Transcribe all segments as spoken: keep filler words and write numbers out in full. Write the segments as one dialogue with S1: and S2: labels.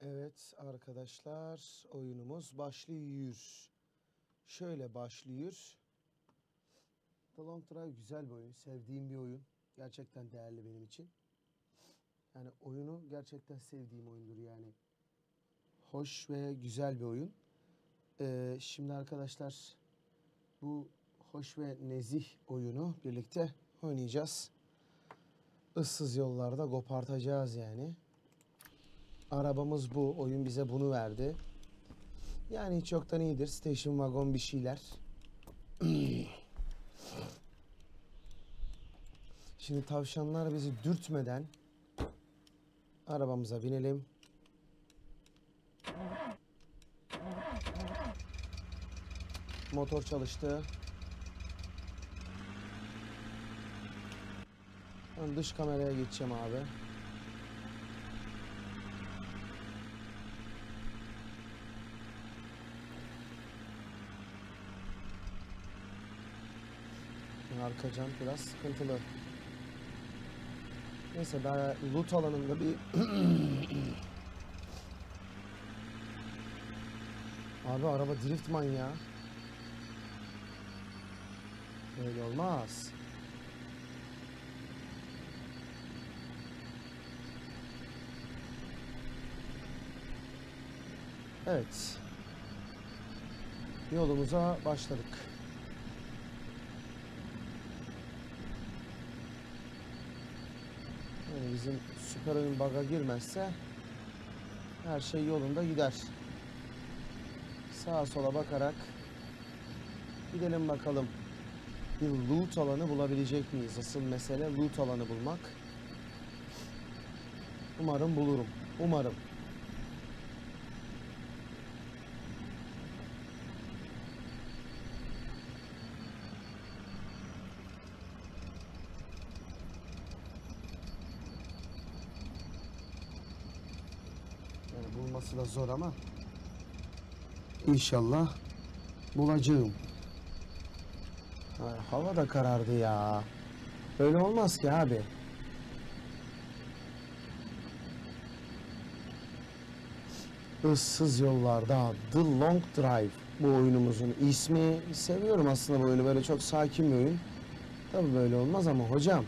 S1: Evet arkadaşlar, oyunumuz başlıyor. Şöyle başlıyor. The Long Drive güzel bir oyun. Sevdiğim bir oyun. Gerçekten değerli benim için. Yani oyunu gerçekten sevdiğim oyundur yani. Hoş ve güzel bir oyun. Ee, şimdi arkadaşlar bu hoş ve nezih oyunu birlikte oynayacağız. Issız yollarda kopartacağız yani. Arabamız bu. Oyun bize bunu verdi. Yani hiç yoktan iyidir. Station wagon bir şeyler. Şimdi tavşanlar bizi dürtmeden arabamıza binelim. Motor çalıştı. Ben dış kameraya geçeceğim abi. Arka cam biraz sıkıntılı. Neyse ben loot alanında bir... Abi araba drift manyağı. Öyle olmaz. Evet. Yolumuza başladık. Yani bizim süper oyun bug'a girmezse her şey yolunda gider. Sağa sola bakarak gidelim bakalım. Bir loot alanı bulabilecek miyiz? Asıl mesele loot alanı bulmak. Umarım bulurum. Umarım. Yani bulması da zor ama İnşallah bulacağım. Ay, hava da karardı ya. Öyle olmaz ki abi. Issız yollarda The Long Drive bu oyunumuzun ismi. Seviyorum aslında bu oyunu, böyle çok sakin bir oyun. Tabii böyle olmaz ama hocam.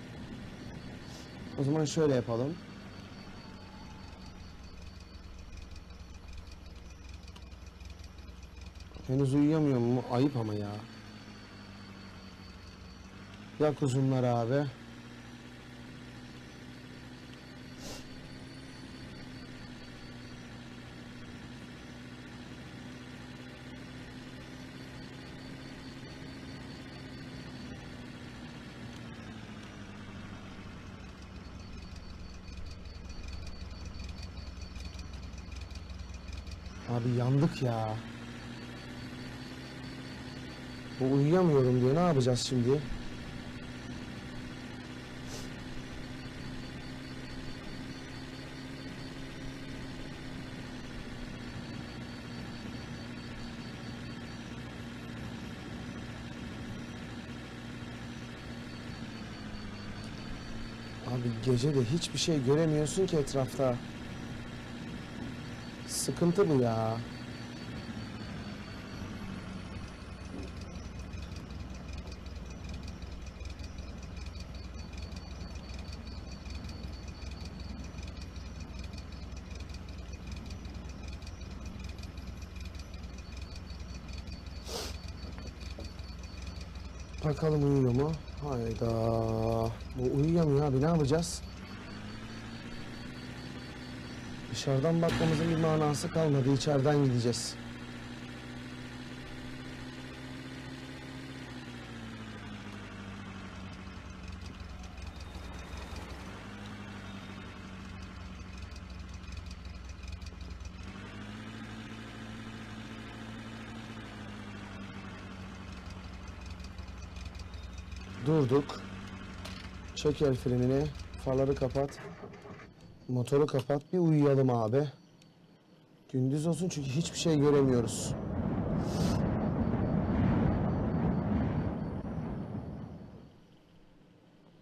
S1: O zaman şöyle yapalım. Henüz uyuyamıyorum mu? Ayıp ama ya. Yak uzunları abi. Abi yandık ya. Bu uyuyamıyorum diyor. Ne yapacağız şimdi? Abi gece de hiçbir şey göremiyorsun ki etrafta. Sıkıntı bu ya. Bakalım uyuyor mu? Hayda. Bu uyuyamıyor abi, ne yapacağız? Dışarıdan bakmamızın bir manası kalmadı. İçeriden gideceğiz. Durduk. Çek el frenini. Farları kapat. Motoru kapat. Bir uyuyalım abi. Gündüz olsun çünkü hiçbir şey göremiyoruz.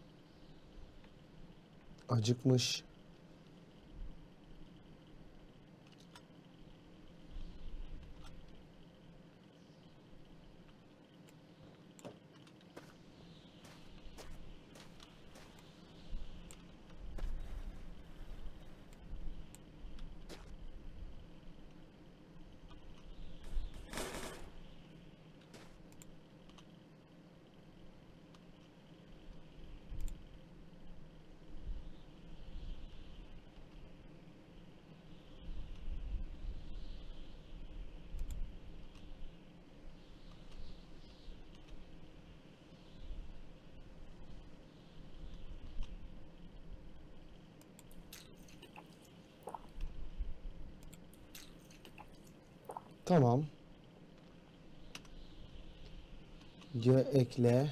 S1: Acıkmış. Tamam. G ekle.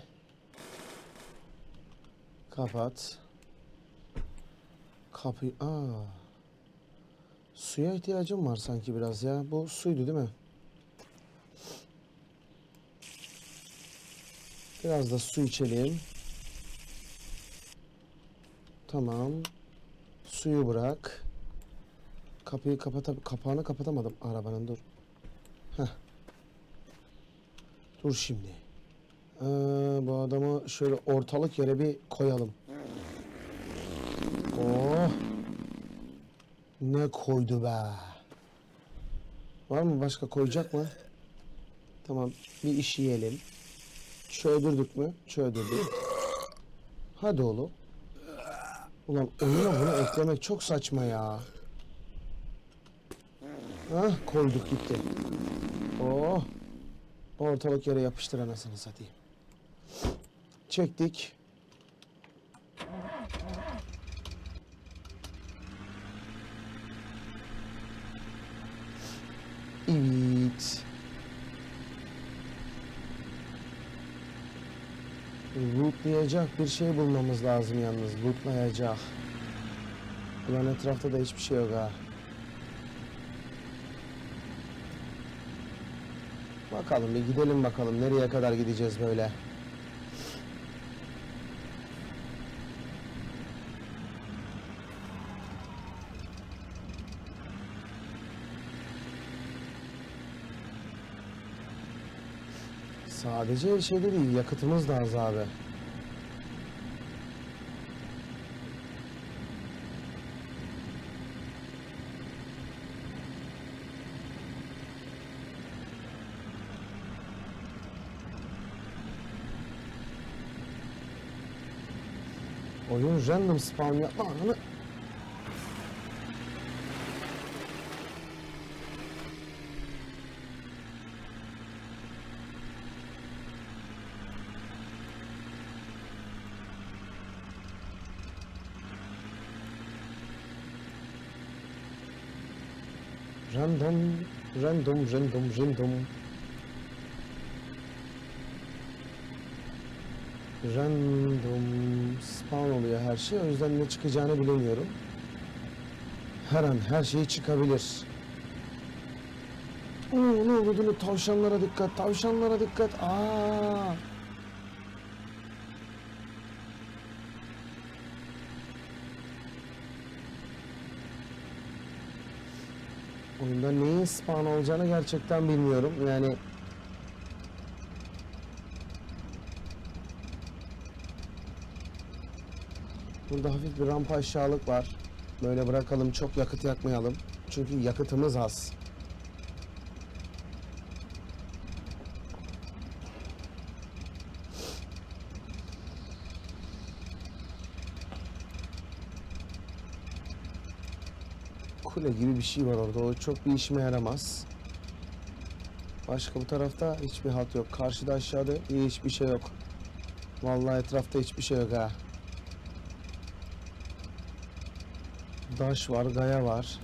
S1: Kapat. Kapıyı... Aa. Suya ihtiyacım var sanki biraz ya. Bu suydu değil mi? Biraz da su içelim. Tamam. Suyu bırak. Kapıyı kapat. Kapağını kapatamadım arabanın, dur. Heh. Dur şimdi. Ee, bu adamı şöyle ortalık yere bir koyalım. Oh. Ne koydu be. Var mı başka koyacak mı? Tamam. Bir iş yiyelim. Çöldürdük mü? Çöldürdük. Hadi oğlum. Ulan oyuna bunu eklemek çok saçma ya. Hah, koyduk gitti. Oh. Ortalık yere yapıştır anasını satayım. Çektik. Evet. Lootlayacak bir şey bulmamız lazım yalnız. Lootlayacak. Ulan etrafta da hiçbir şey yok ha. Bakalım bir gidelim bakalım. Nereye kadar gideceğiz böyle. Sadece şey değil, yakıtımız da az abi. Oyun random spawn yapma ananı. Random, random, random, random. Random spawn oluyor her şey. O yüzden ne çıkacağını bilemiyorum. Her an her şey çıkabilir. Oo, ne oldu? Tavşanlara dikkat, tavşanlara dikkat. Aa. Oyunda neyin spawn olacağını gerçekten bilmiyorum. Yani burada hafif bir rampa aşağılık var. Böyle bırakalım, çok yakıt yakmayalım. Çünkü yakıtımız az. Kule gibi bir şey var orada. O çok bir işime yaramaz. Başka bu tarafta hiçbir halt yok. Karşıda aşağıda hiçbir şey yok. Vallahi etrafta hiçbir şey yok ha. Daş var, gaya var.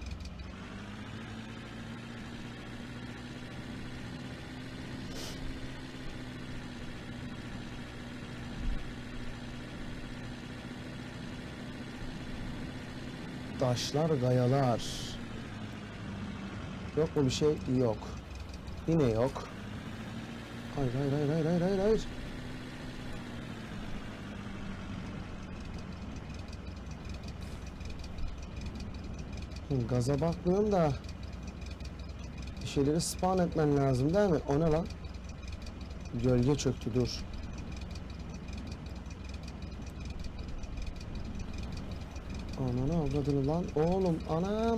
S1: Daşlar, gayalar. Yok mu bir şey? Yok. Yine yok. Hayır, hayır, hayır, hayır, hayır, hayır, hayır. Gaza bakmıyorum da bir şeyleri spawn etmen lazım değil mi? O ne lan? Gölge çöktü, dur. Ananı avradını lan oğlum, anam.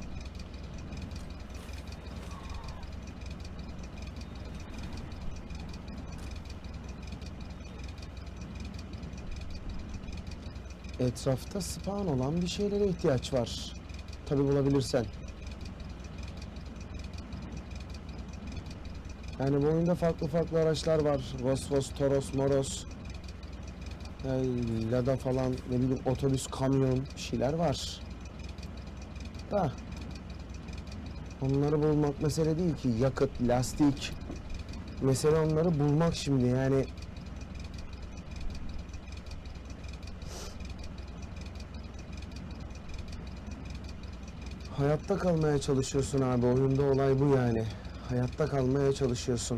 S1: Etrafta spawn olan bir şeylere ihtiyaç var. Tabi bulabilirsen. Yani bu oyunda farklı farklı araçlar var. Vosvos, Toros, Moros. Yani Lada falan, ne bileyim, otobüs, kamyon bir şeyler var. Da. Onları bulmak mesele değil ki. Yakıt, lastik. Mesele onları bulmak şimdi yani. Hayatta kalmaya çalışıyorsun abi. Oyunda olay bu yani. Hayatta kalmaya çalışıyorsun.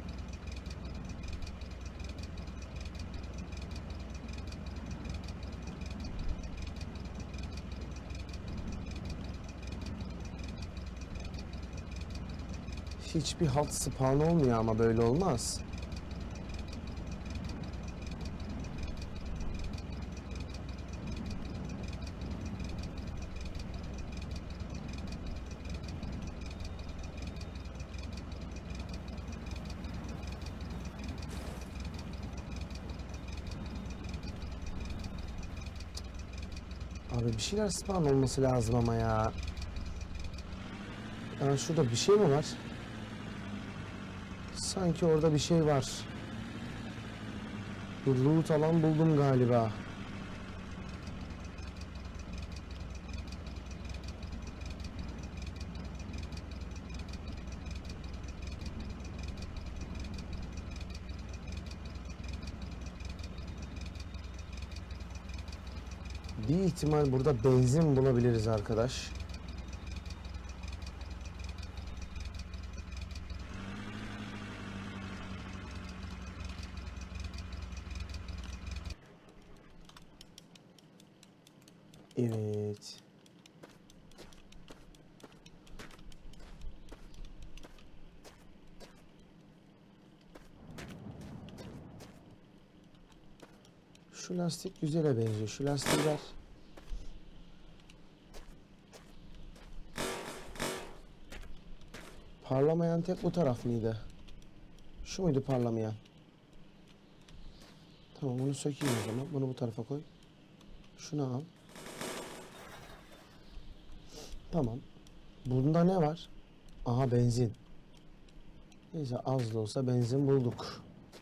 S1: Hiçbir halt spawn olmuyor ama böyle olmaz. Abi bir şeyler spawn olması lazım ama ya. Ya şurada bir şey mi var? Sanki orada bir şey var. Bir loot alan buldum galiba. Bir ihtimal burada benzin bulabiliriz arkadaş. Evet. Şu lastik güzele benziyor. Şu lastiği ver. Parlamayan tek bu taraf mıydı? Şu muydu parlamayan? Tamam, onu sökeyim o zaman. Bunu bu tarafa koy. Şunu al. Tamam. Bunda ne var? Aha, benzin. Neyse, az da olsa benzin bulduk.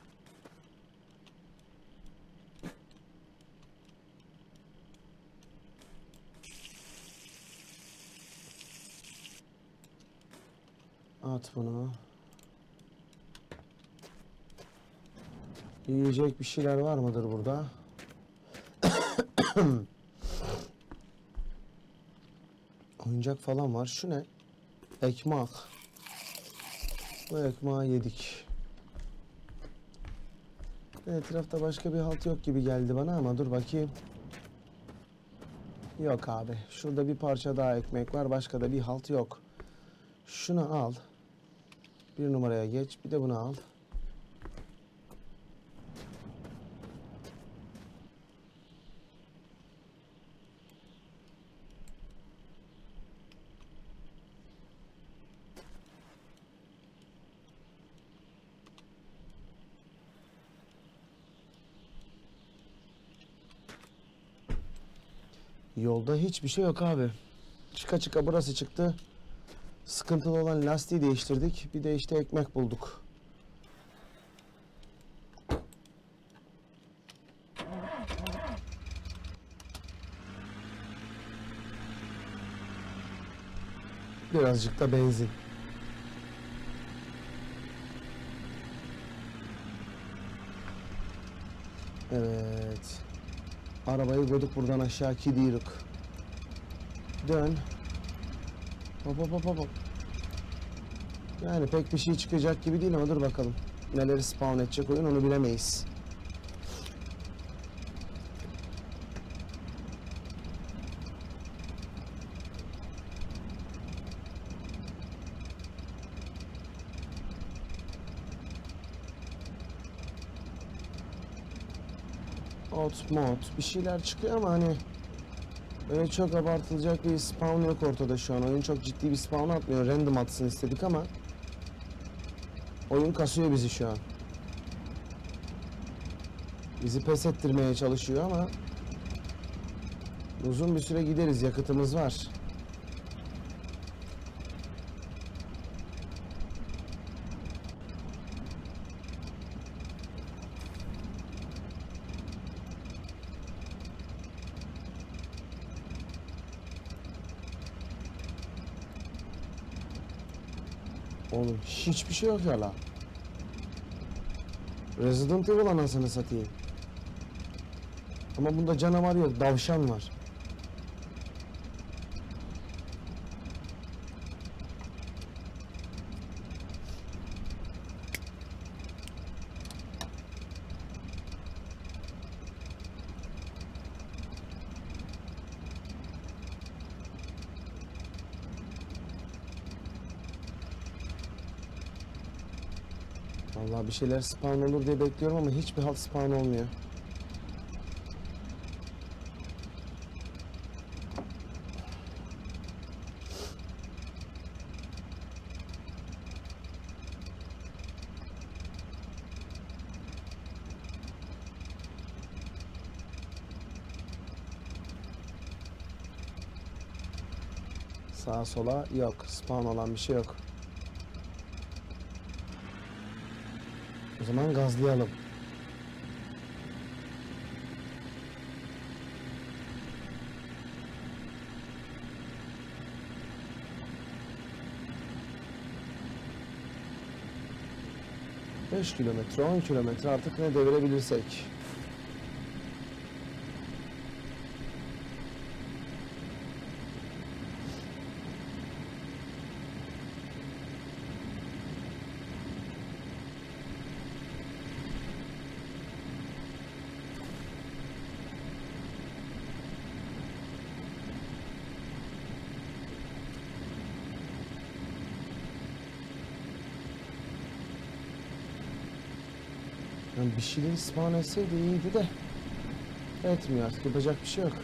S1: At bunu. Yiyecek bir şeyler var mıdır burada? Oyuncak falan var. Şu ne? Ekmek. Bu ekmeği yedik. Etrafta başka bir halt yok gibi geldi bana ama dur bakayım. Yok abi. Şurada bir parça daha ekmek var. Başka da bir halt yok. Şunu al. Bir numaraya geç. Bir de bunu al. Yolda hiçbir şey yok abi. Çıka çıka burası çıktı. Sıkıntılı olan lastiği değiştirdik. Bir de işte ekmek bulduk. Birazcık da benzin. Evet. Arabayı koyduk buradan aşağı gidiyoruz. Dön. Hop hop hop hop. Yani pek bir şey çıkacak gibi değil ama dur bakalım. Neleri spawn edecek oyun onu bilemeyiz. Ot mod bir şeyler çıkıyor ama hani böyle çok abartılacak bir spawn yok ortada şu an. Oyun çok ciddi bir spawn atmıyor. Random atsın istedik ama oyun kasıyor bizi şu an. Bizi pes ettirmeye çalışıyor ama uzun bir süre gideriz. Yakıtımız var. Oğlum hiçbir şey yok ya la. Resident Evil anasını satayım. Ama bunda canavar yok, davşan var. Vallahi bir şeyler spawn olur diye bekliyorum ama hiçbir halt spawn olmuyor. Sağa sola yok. Spawn olan bir şey yok. O zaman gazlayalım. beş kilometre, on kilometre artık ne devirebilirsek. Yani bir şeyleri spawn etseydi iyiydi de etmiyor artık, yapacak bir şey yok.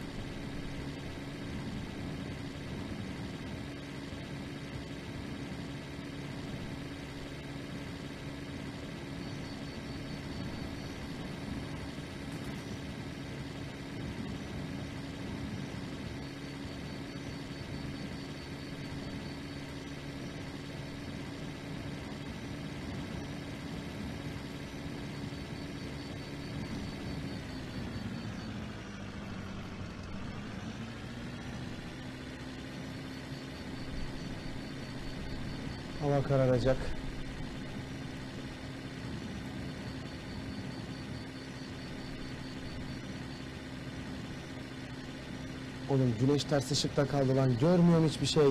S1: Hava kararacak. Oğlum güneş ters ışıkta kaldı lan. Görmüyorum hiçbir şey.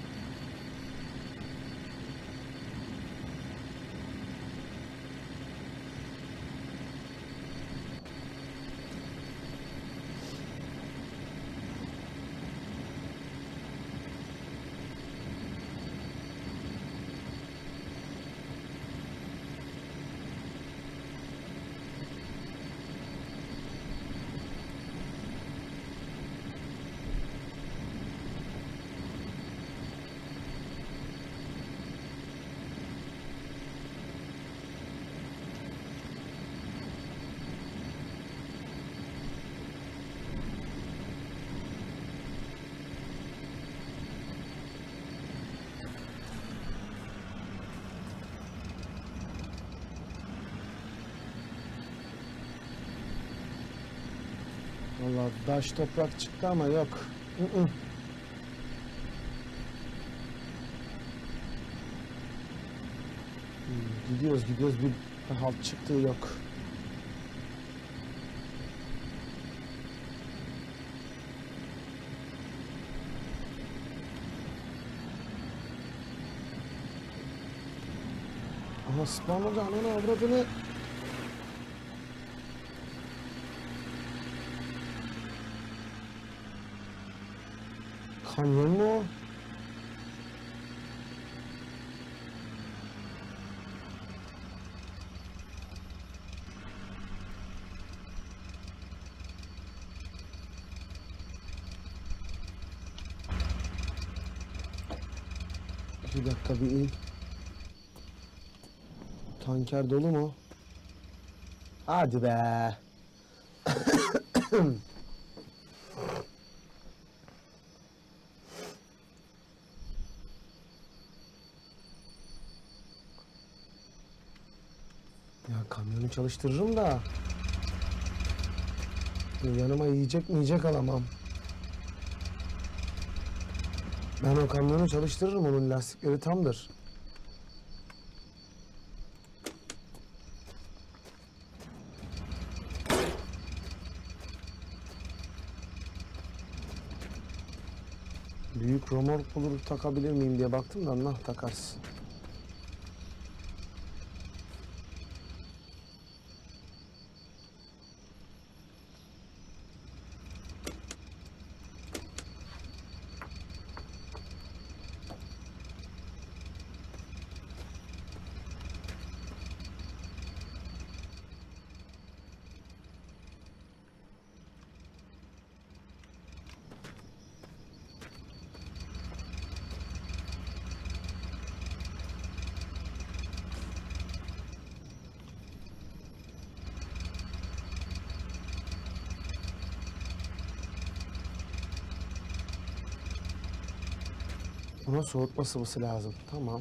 S1: Vallahi taş toprak çıktı ama yok. Hı hı. Hmm, gidiyoruz gidiyoruz, bir halt çıktığı yok. Ama spawn oldu, ananı avradını. Kamyon mu o? Bir dakika bir in. Tanker dolu mu? Hadi be. Ya kamyonu çalıştırırım da yanıma yiyecek mi yiyecek alamam. Ben o kamyonu çalıştırırım, onun lastikleri tamdır. Büyük romork bulur takabilir miyim diye baktım da Allah takarsın. Buna soğutma sıvısı lazım. Tamam.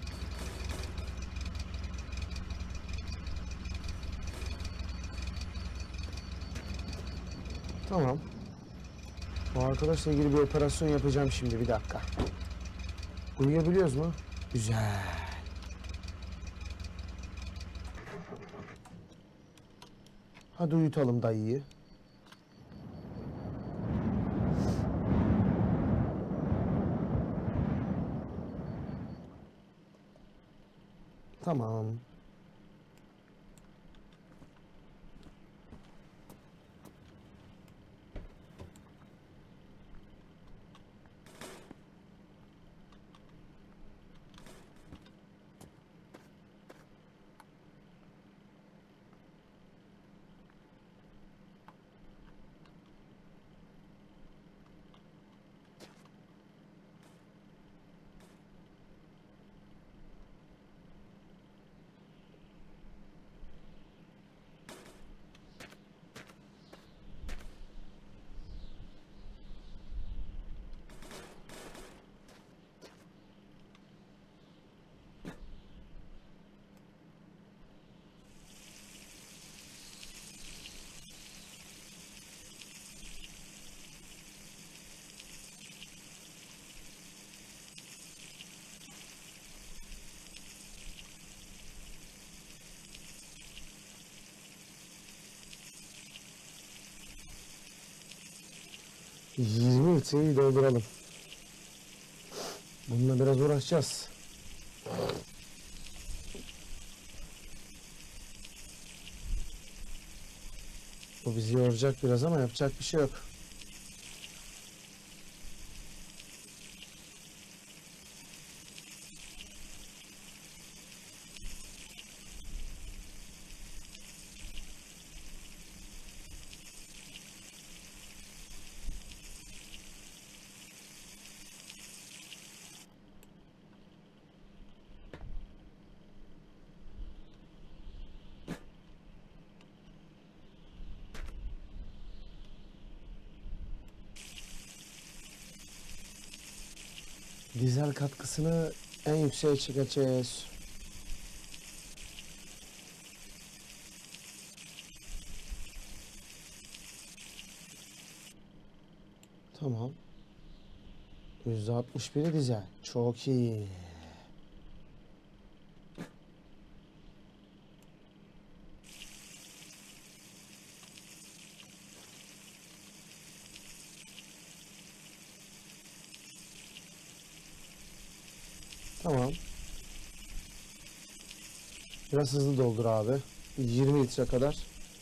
S1: Tamam. Bu arkadaşla ilgili bir operasyon yapacağım şimdi. Bir dakika. Uyuyabiliyoruz mu? Güzel. Hadi uyutalım dayıyı. Tamam. yirmi litreyi dolduralım. Bununla biraz uğraşacağız. Bu bizi yoracak biraz ama yapacak bir şey yok. Dizel katkısını en yükseğe çekeceğiz. Tamam. yüzde altmış biri dizel. Çok iyi. Tamam. Biraz hızlı doldur abi. yirmi litre kadar.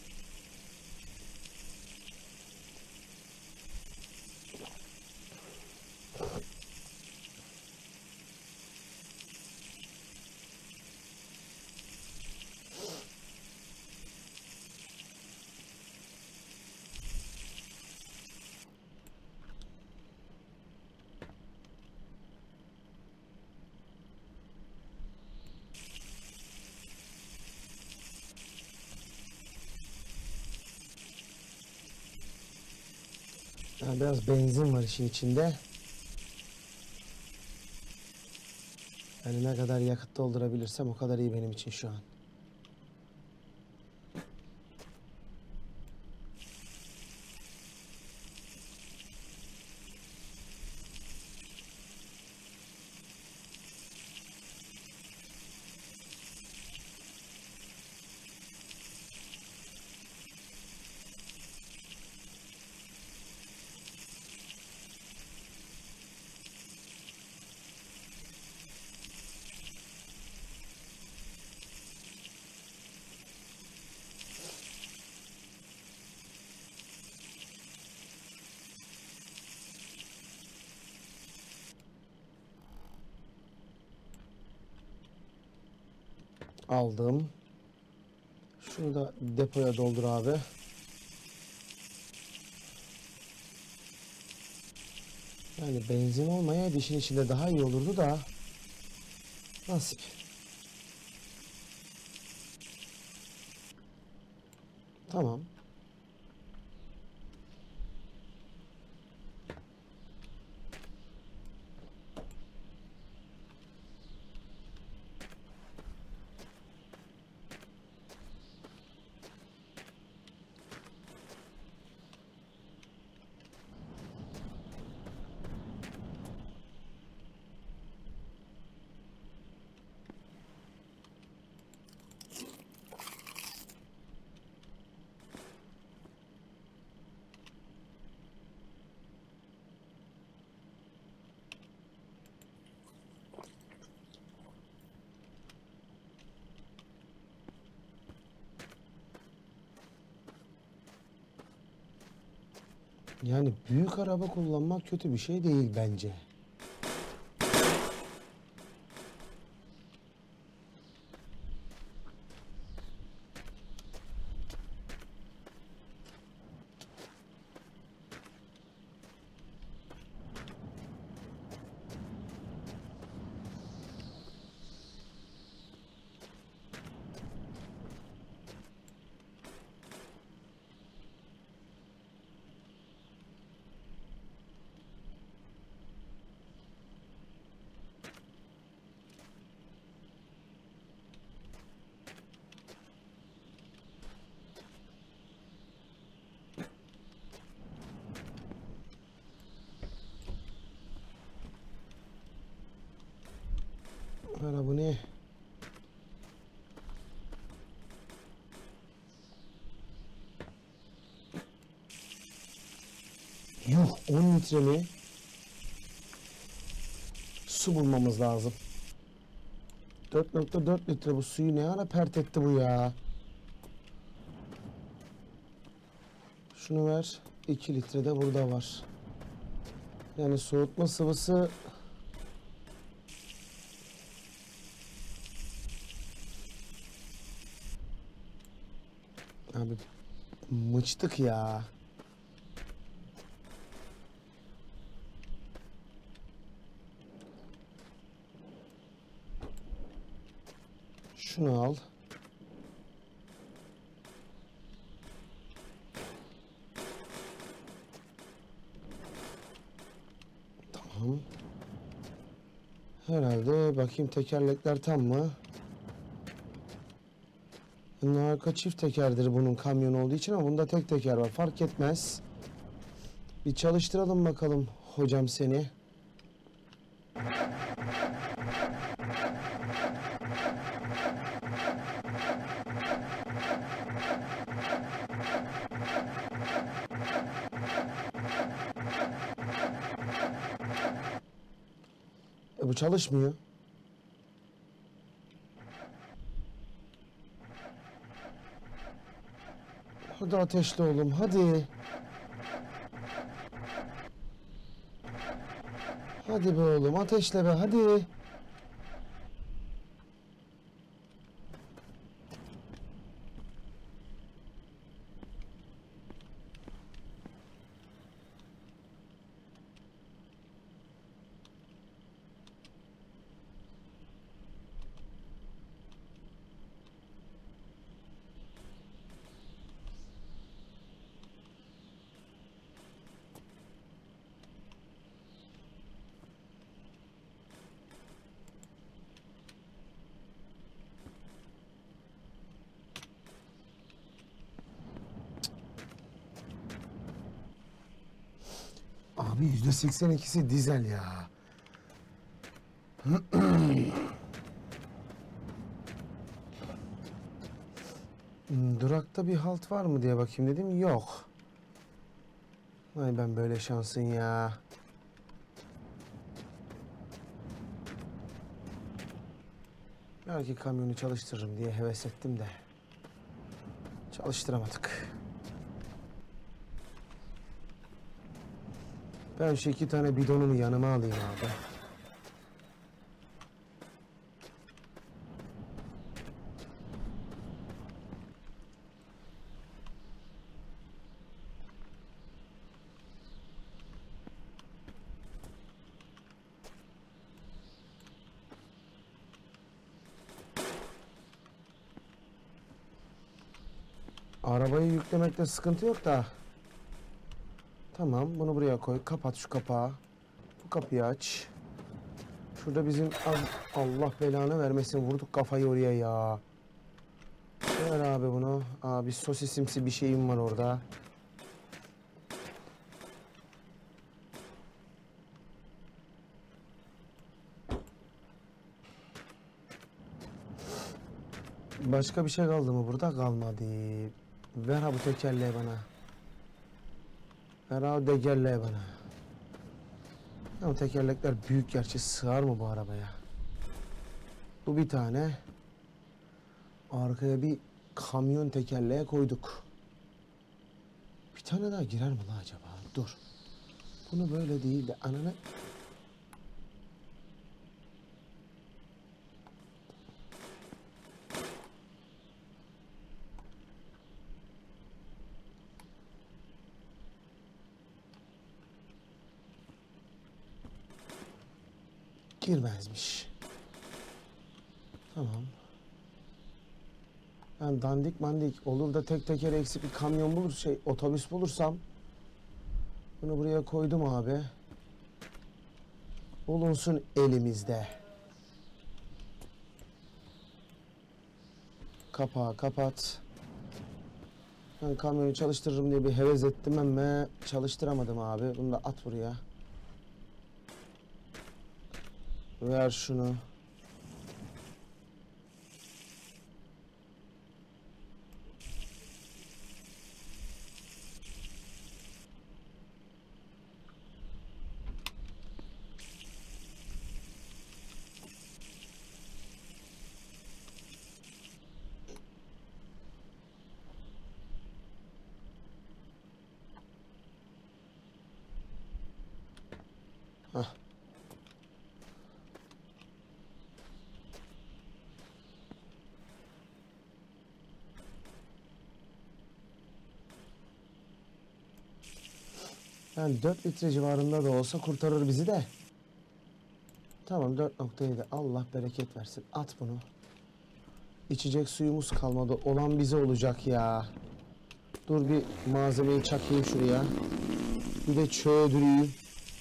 S1: Yani biraz benzin var işin içinde. Yani ne kadar yakıt doldurabilirsem o kadar iyi benim için şu an. Aldım. Şunu da depoya doldur abi. Yani benzin olmaya işin içinde daha iyi olurdu da nasip. Tamam. Yani büyük araba kullanmak kötü bir şey değil bence. Araba ne? Yuh, on litre mi? Su bulmamız lazım. dört nokta dört litre bu suyu ne ara pert etti bu ya? Şunu ver. iki litre de burada var. Yani soğutma sıvısı abi mıçtık ya. Şunu al. Tamam. Herhalde bakayım tekerlekler tam mı? Arka çift tekerdir bunun, kamyon olduğu için, ama bunda tek teker var. Fark etmez. Bir çalıştıralım bakalım hocam seni. E bu çalışmıyor. Hadi ateşle oğlum, hadi. Hadi be oğlum, ateşle be, hadi. Abi yüzde seksen ikisi dizel ya. Durakta bir halt var mı diye bakayım dedim. Yok. Ay ben böyle şansın ya. Belki kamyonu çalıştırırım diye heves ettim de. Çalıştıramadık. Ben şu iki tane bidonumu yanıma alayım abi. Arabayı yüklemekte sıkıntı yok da. Tamam, bunu buraya koy. Kapat şu kapağı. Bu kapıyı aç. Şurada bizim Allah belanı vermesin, vurduk kafayı oraya ya. Ver abi bunu. Abi sosisimsi bir şeyim var orada. Başka bir şey kaldı mı burada? Kalmadı. Ver ha bu tekerleği bana. Ver ha bu tekerleği bana. Ama tekerlekler büyük, gerçi sığar mı bu arabaya? Bu bir tane. Arkaya bir kamyon tekerleğe koyduk. Bir tane daha girer mi la acaba? Dur. Bunu böyle değil de ananı... Girmezmiş. Tamam. Ben dandik mandik olur da tek teker eksik bir kamyon bulur, şey otobüs bulursam bunu buraya koydum abi. Bulunsun elimizde. Kapağı kapat. Ben kamyonu çalıştırırım diye bir heves ettim ama çalıştıramadım abi. Bunu da at buraya. Ver şunu. Hah. Yani dört litre civarında da olsa kurtarır bizi de. Tamam, dört nokta yedi. Allah bereket versin. At bunu. İçecek suyumuz kalmadı. Olan bize olacak ya. Dur bir malzemeyi çakayım şuraya. Bir de çöldüreyim.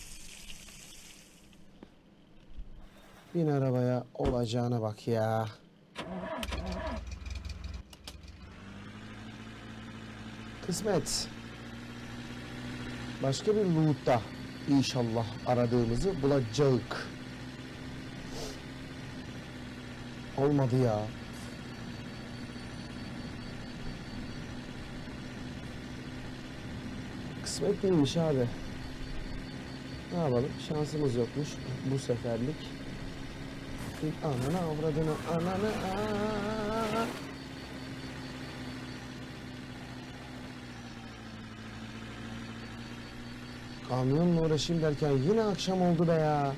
S1: Bin arabaya, olacağına bak ya. Kısmet. Başka bir loot'ta inşallah aradığımızı bulacağız. Olmadı ya. Kısmet değilmiş abi. Ne yapalım? Şansımız yokmuş bu seferlik. Ananı avradını, ananı aa. Kamyonla uğraşayım derken yine akşam oldu be ya.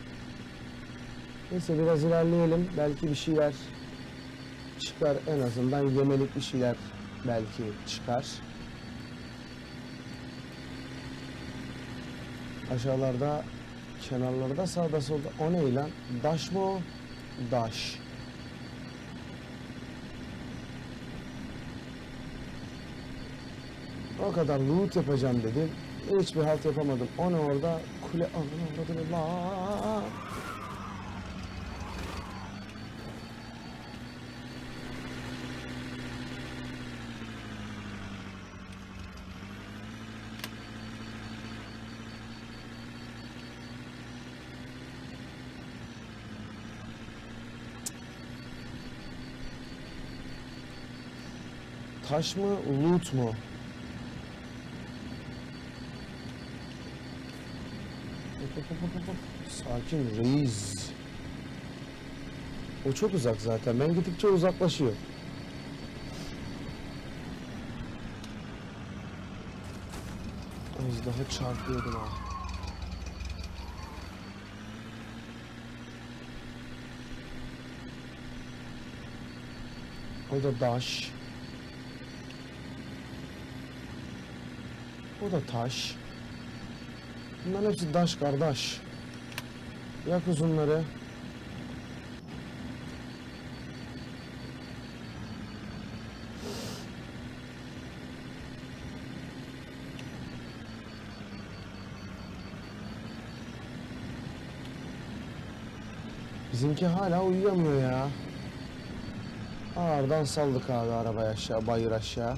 S1: Neyse biraz ilerleyelim. Belki bir şeyler çıkar, en azından yemelik bir şeyler belki çıkar. Aşağılarda, kenarlarda, sağda solda. O ne lan? Daş mı o? Daş. O kadar loot yapacağım dedim. Hiçbir halt yapamadım. O ne orada? Kule ananı avradını la. Taş mı, loot mu? Sakin reis. O çok uzak zaten. Ben gittikçe uzaklaşıyor. Az daha çarpıyordum ha. O da taş. O da taş. Bunların hepsi taş kardeş. Yak uzunları. Bizimki hala uyuyamıyor ya. Ağırdan saldık abi arabayı aşağı, bayır aşağı.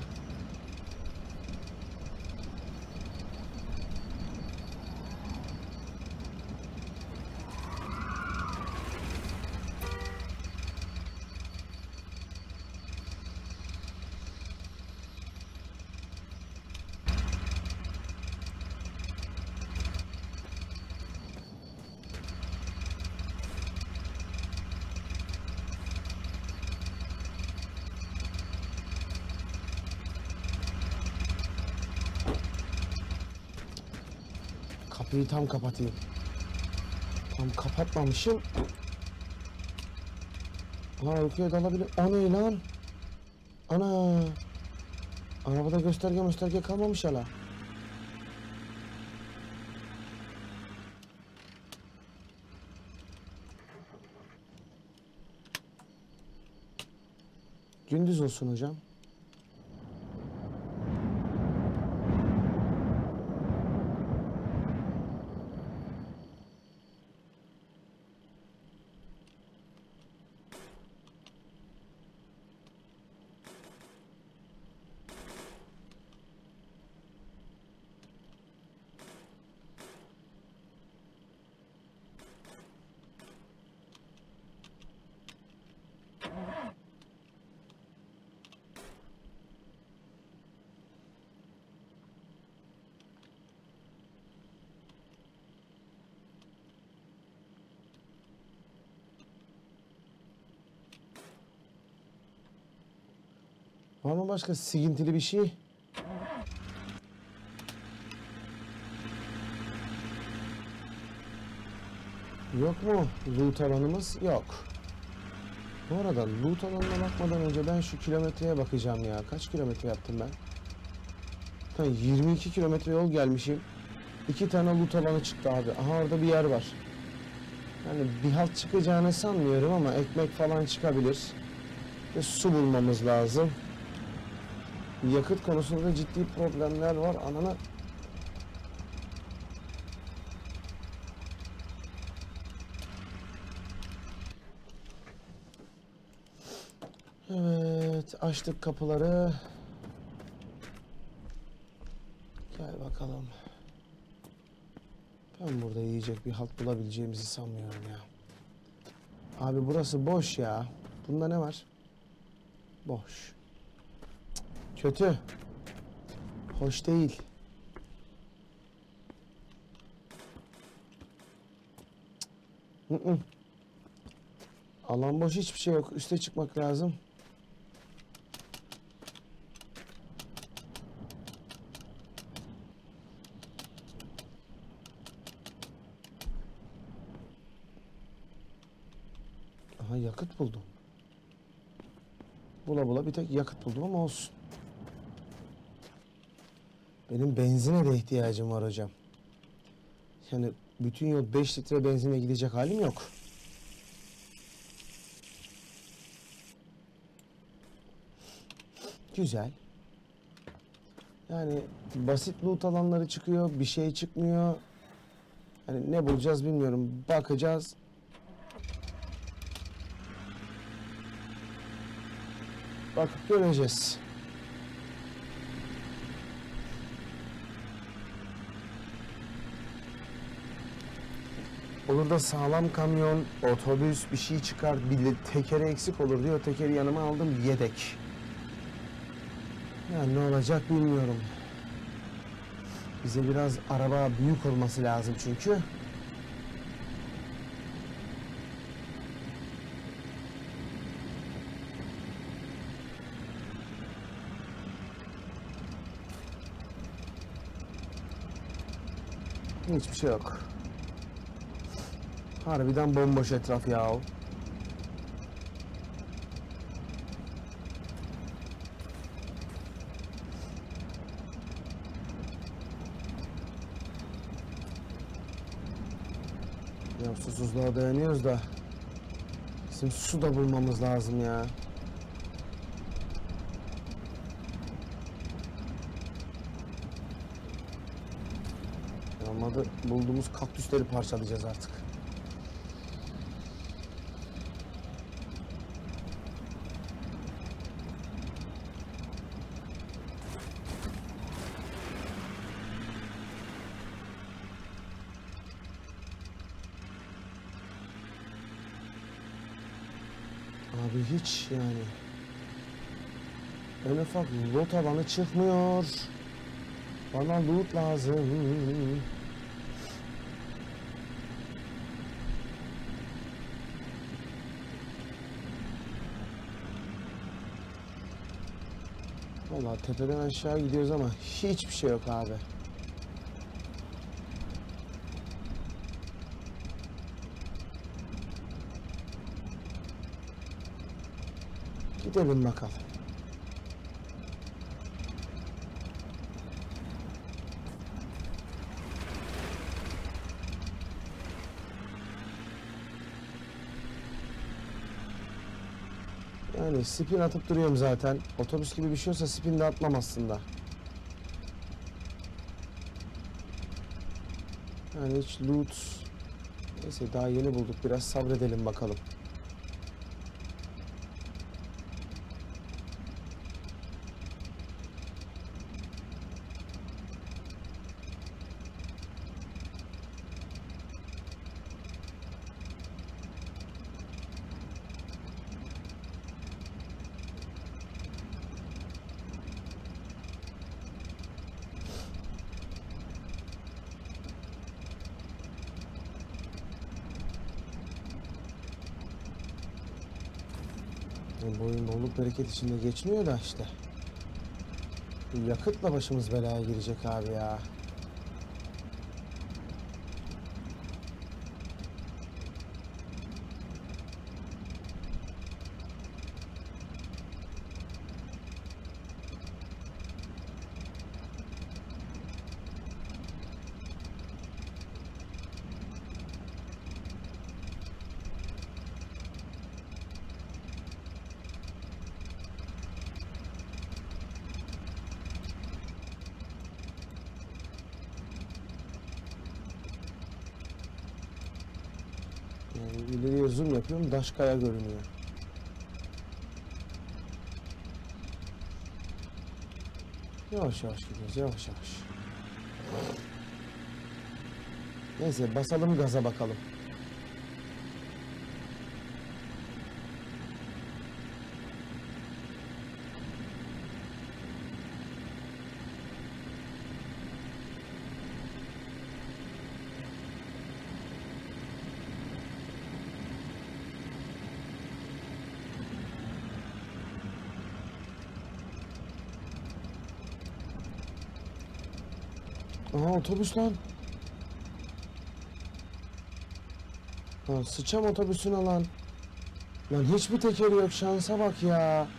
S1: Kapıyı tam kapatayım. Tam kapatmamışım. Ha, uykuya dalabilir. O ne lan? Ana. Arabada gösterge gösterge kalmamış hala. Gündüz olsun hocam. Var mı başka sigintili bir şey? Yok mu? Loot alanımız yok. Bu arada loot alanına bakmadan önce ben şu kilometreye bakacağım ya. Kaç kilometre yaptım ben? Ha, yirmi iki kilometre yol gelmişim. İki tane loot alanı çıktı abi. Aha, orada bir yer var. Yani bir halt çıkacağını sanmıyorum ama ekmek falan çıkabilir. Ve su bulmamız lazım. Yakıt konusunda ciddi problemler var. Anana... Evet, açtık kapıları. Gel bakalım. Ben burada yiyecek bir halt bulabileceğimizi sanmıyorum ya. Abi burası boş ya. Bunda ne var? Boş. Kötü. Hoş değil. Hı hı. Alan boş, hiçbir şey yok. Üste çıkmak lazım. Aha, yakıt buldum. Bula bula bir tek yakıt buldum ama olsun. Benim benzine de ihtiyacım var hocam. Yani bütün yol beş litre benzine gidecek halim yok. Güzel. Yani basit loot alanları çıkıyor, bir şey çıkmıyor. Yani ne bulacağız bilmiyorum. Bakacağız. Bakıp göreceğiz. Olur da sağlam kamyon, otobüs bir şey çıkar, bir tekeri eksik olur diyor. Tekeri yanıma aldım, yedek. Yani ne olacak bilmiyorum. Bize biraz araba büyük olması lazım çünkü. Hiçbir şey yok. Harbiden bomboş etraf ya. Ya susuzluğa dayanıyoruz da bizim su da bulmamız lazım ya. Olmadı, bulduğumuz kaktüsleri parçalayacağız artık. Abi hiç yani. En ufak loot alanı çıkmıyor. Bana loot lazım. Vallahi tepeden aşağı gidiyoruz ama hiçbir şey yok abi. Gidelim bakalım. Yani spin atıp duruyorum zaten. Otobüs gibi bir şey olsa spin de atmam aslında. Yani hiç loot... Neyse daha yeni bulduk. Biraz sabredelim bakalım. Bu oyun bolluk bereket içinde geçmiyor da işte. Bu yakıtla başımız belaya girecek abi ya. Yani ileriye zoom yapıyorum, Daşkaya görünüyor. Yavaş yavaş gidiyoruz, yavaş yavaş. Neyse basalım gaza bakalım. Aha otobüs lan. Lan sıçam otobüsüne lan. Lan hiçbir tekeri yok, şansa bak ya.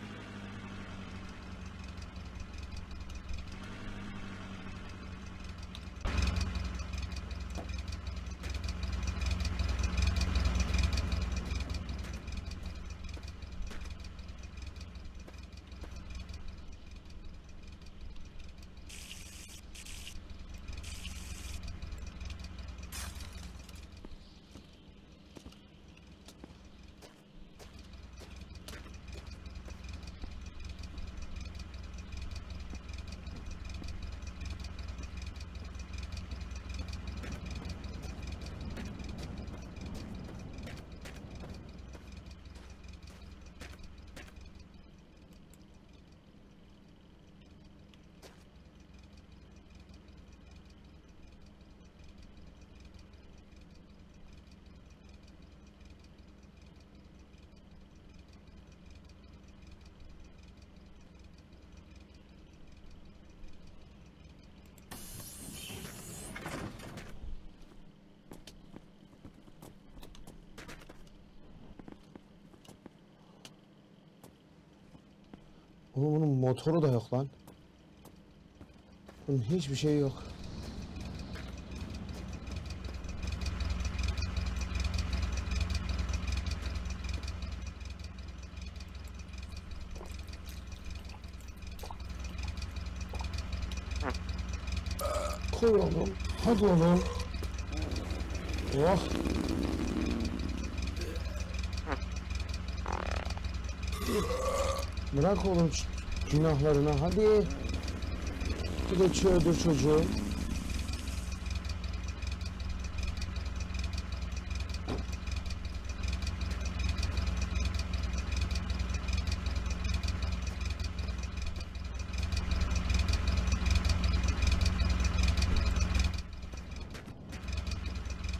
S1: Oğlum bunun motoru da yok lan. Bunun hiçbir şey yok. Koy oğlum. Hadi oğlum. Oh. Bırak oğlum günahlarına hadi. Bir de çöldür çocuğu.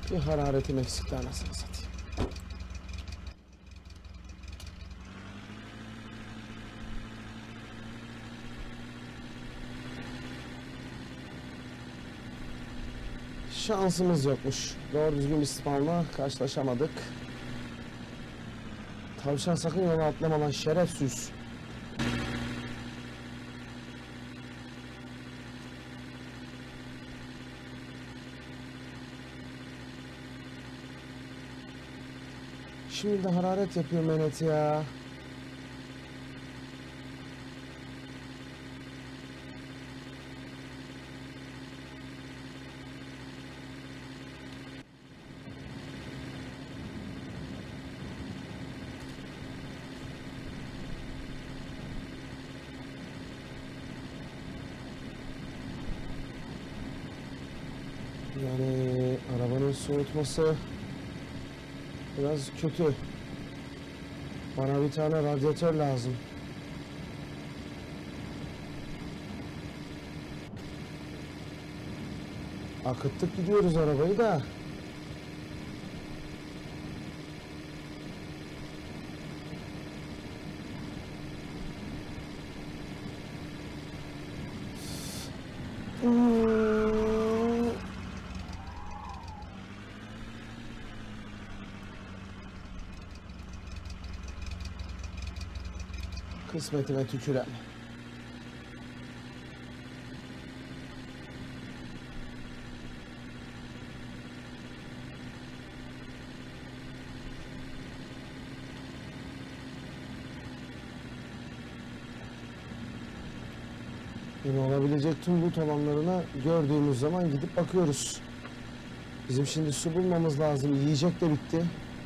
S1: Bir hararetim eksikti anasını satayım. Şansımız yokmuş. Doğru düzgün bir spawnla karşılaşamadık. Tavşan sakın yola atlama lan şerefsiz. Şimdi de hararet yapıyor Menet ya. Yani arabanın soğutması biraz kötü. Bana bir tane radyatör lazım. Akıttık gidiyoruz arabayı da. Hmm. Kısmetime tükürem. Yine olabilecek tüm loot alanlarına gördüğümüz zaman gidip bakıyoruz. Bizim şimdi su bulmamız lazım. Yiyecek de bitti.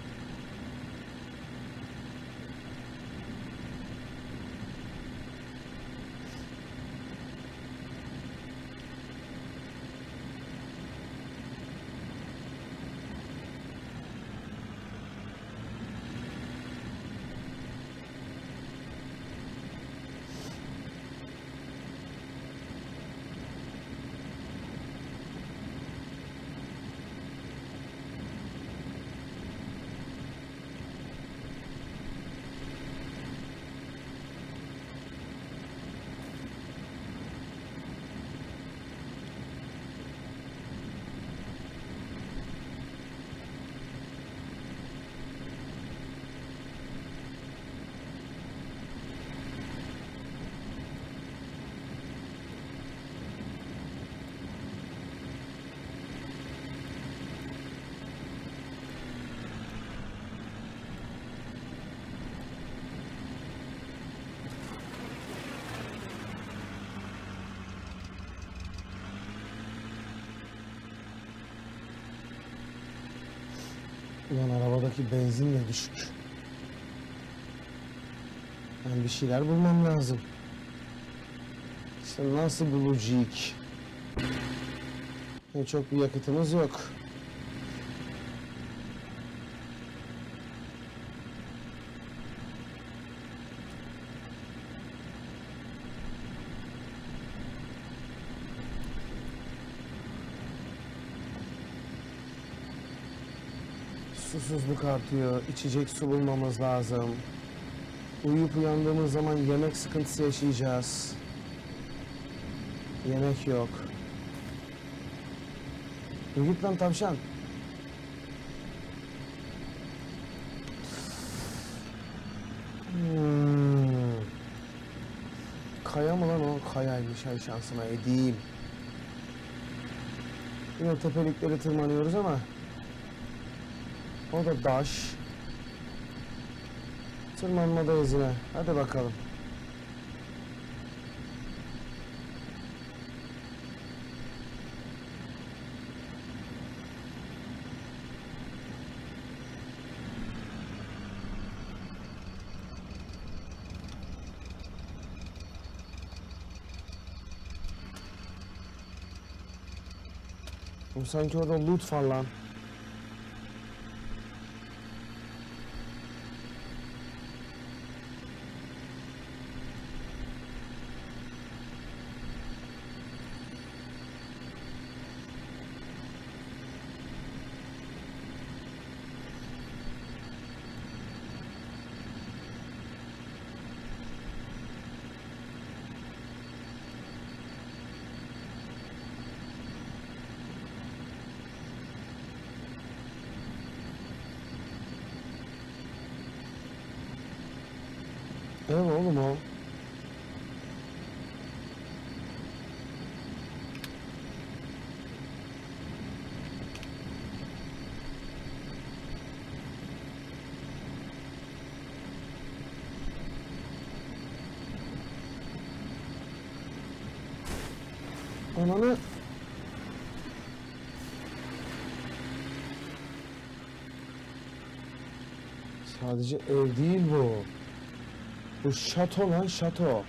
S1: Ulan arabadaki benzin de düşük. Ben bir şeyler bulmam lazım. İşte nasıl bulacağız? Ne çok bir yakıtımız yok. Susuzluk artıyor. İçecek su bulmamız lazım. Uyuyup uyandığımız zaman yemek sıkıntısı yaşayacağız. Yemek yok. Git lan tavşan. Hmm. Kaya mı lan o? Kayaymış, hay şansıma edeyim. Yine tepelikleri tırmanıyoruz ama o da daş. Tırmanmadayız yine. Hadi bakalım. Bu sanki orada loot var lan. Ev oğlum o. Ananı. Sadece ev değil bu. Bu şato lan, şato.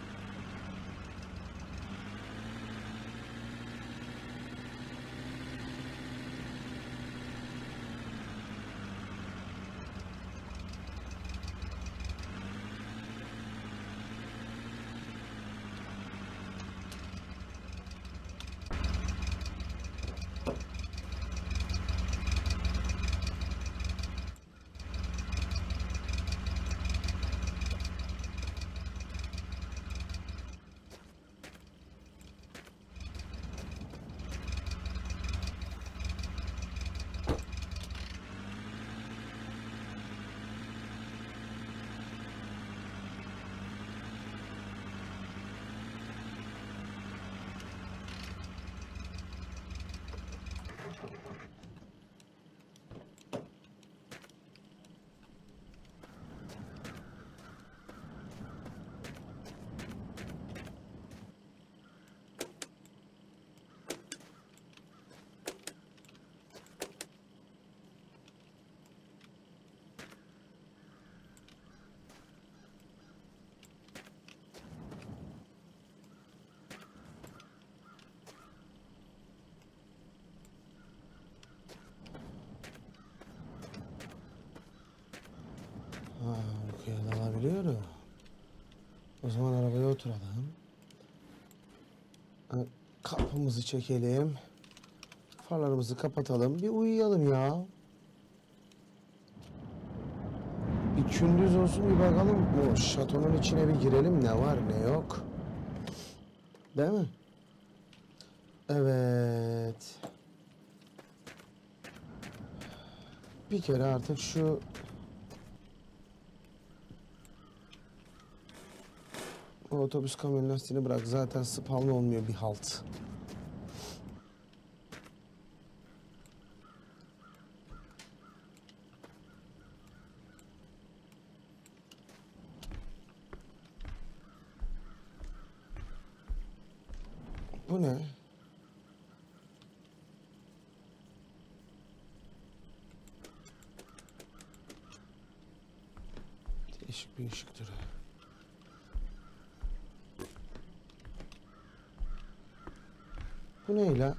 S1: Ha, uykuya dalabiliyorum. O zaman arabaya oturalım. Ha, kapımızı çekelim. Farlarımızı kapatalım. Bir uyuyalım ya. Bir gündüz olsun, bir bakalım. Bu şatonun içine bir girelim. Ne var ne yok. Değil mi? Evet. Bir kere artık şu o otobüs kamyon lastiğini bırak. Zaten spawn olmuyor bir halt. Bu ne? Değişik bir ışık türü. Bu ne la?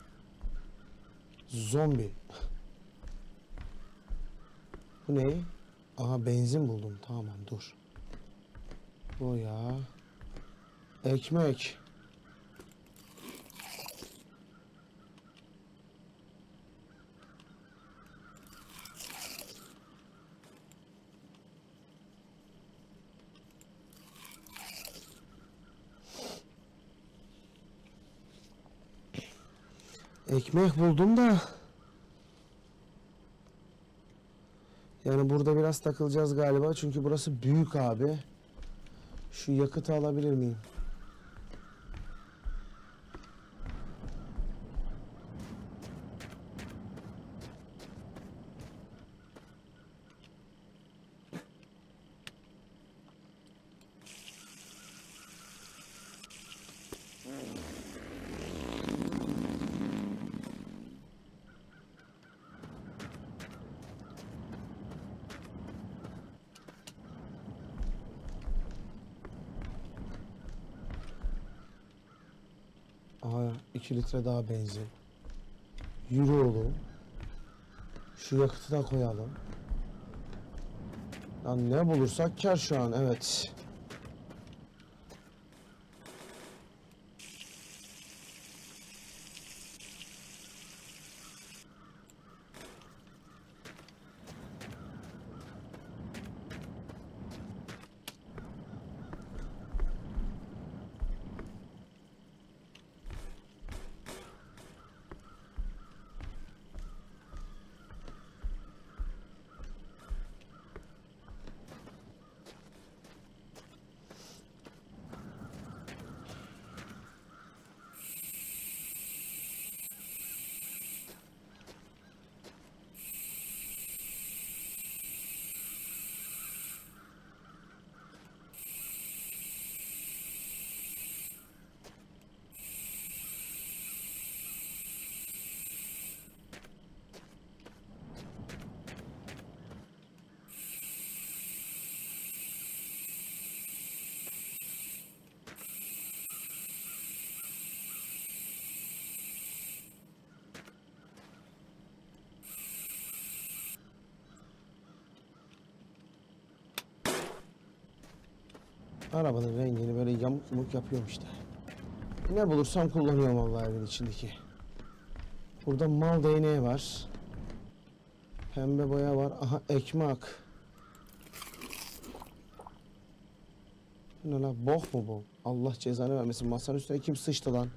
S1: Zombi. Bu ne? Aha, benzin buldum. Tamam, dur. Bu ya. Ekmek. Ekmek buldum da. Yani burada biraz takılacağız galiba. Çünkü burası büyük abi. Şu yakıtı alabilir miyim? Aha, iki litre daha benzin. Yürü oğlum. Şu yakıtı da koyalım. Lan ne bulursak kar şu an, evet. Arabanın rengini böyle yamuk yumuk yapıyorum işte. Ne bulursam kullanıyorum vallahi evin içindeki. Burada mal değneği var. Pembe boya var. Aha ekmek. Bu ne lan? Bok mu bu? Allah cezanı vermesin. Masanın üstüne kim sıçtı lan?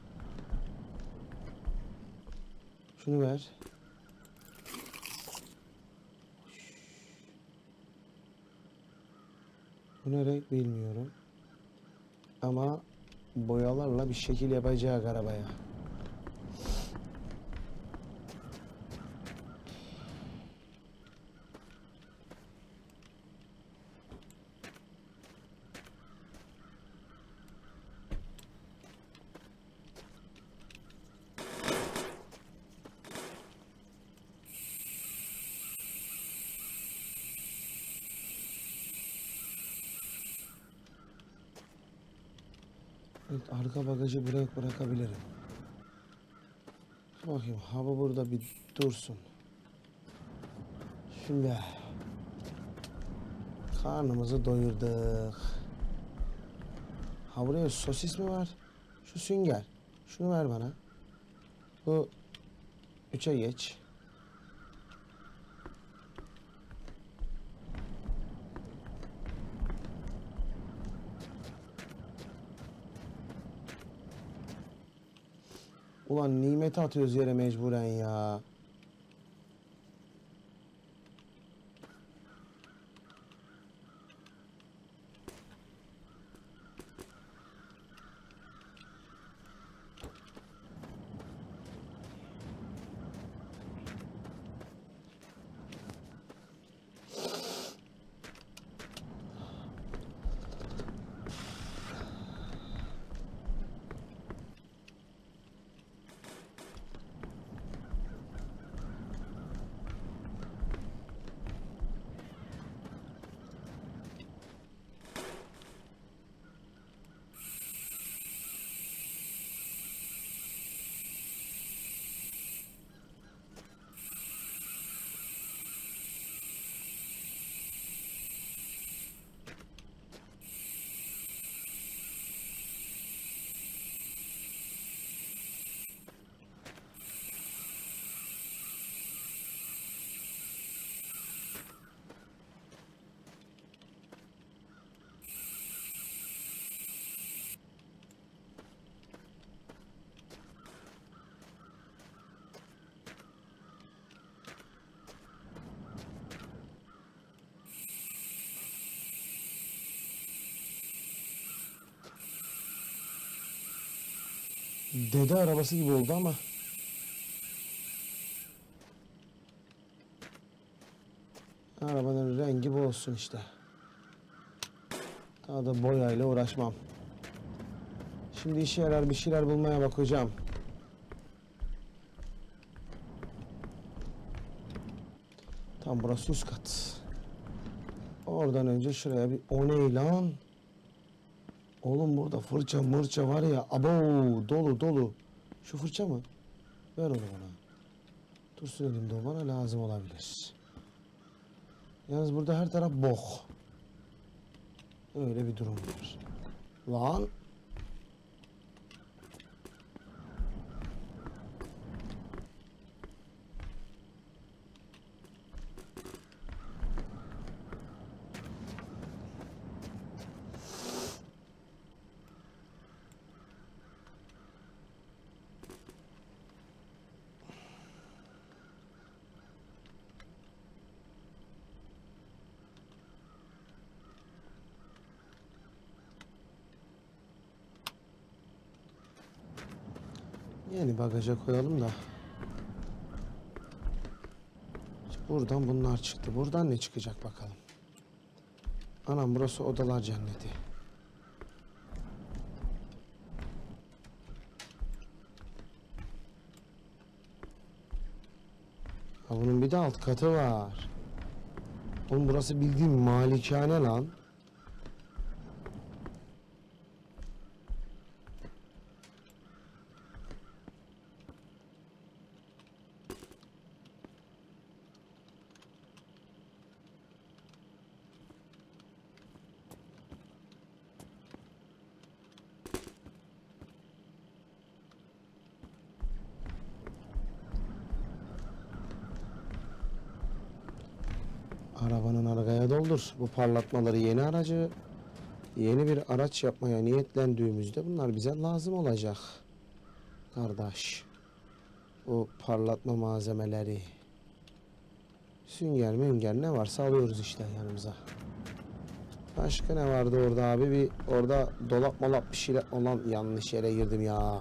S1: Şunu ver. Bu ne renk bilmiyorum. Ama boyalarla bir şekil yapacak arabaya. Evet, arka bagajı buraya bırakabilirim. Dur bakayım, hava burada bir dursun. Şimdi karnımızı doyurduk. Ha buraya sosis mi var? Şu sünger. Şunu ver bana. Bu üçe geç. Ulan nimeti atıyoruz yere mecburen ya. Dede arabası gibi oldu ama. Arabanın rengi bu olsun işte. Daha da boyayla uğraşmam. Şimdi işe yarar bir şeyler bulmaya bakacağım. Tam burası üst kat. Oradan önce şuraya bir... O ne lan? Oğlum burada fırça mırça var ya. Abo dolu dolu. Şu fırça mı? Ver onu bana. Dursun elimde, o bana lazım olabilir. Yalnız burada her taraf bok. Öyle bir durum var. Lan. Yeni bagaja koyalım da. Buradan bunlar çıktı. Buradan ne çıkacak bakalım. Anam burası odalar cenneti. Ha, bunun bir de alt katı var. Oğlum burası bildiğin malikane lan. olur. Bu parlatmaları yeni aracı, yeni bir araç yapmaya niyetlendiğimizde bunlar bize lazım olacak. Kardeş. Bu parlatma malzemeleri. Sünger münger ne varsa alıyoruz işte yanımıza. Başka ne vardı orada abi? Bir orada dolap molap bir şeyler olan, yanlış yere girdim ya.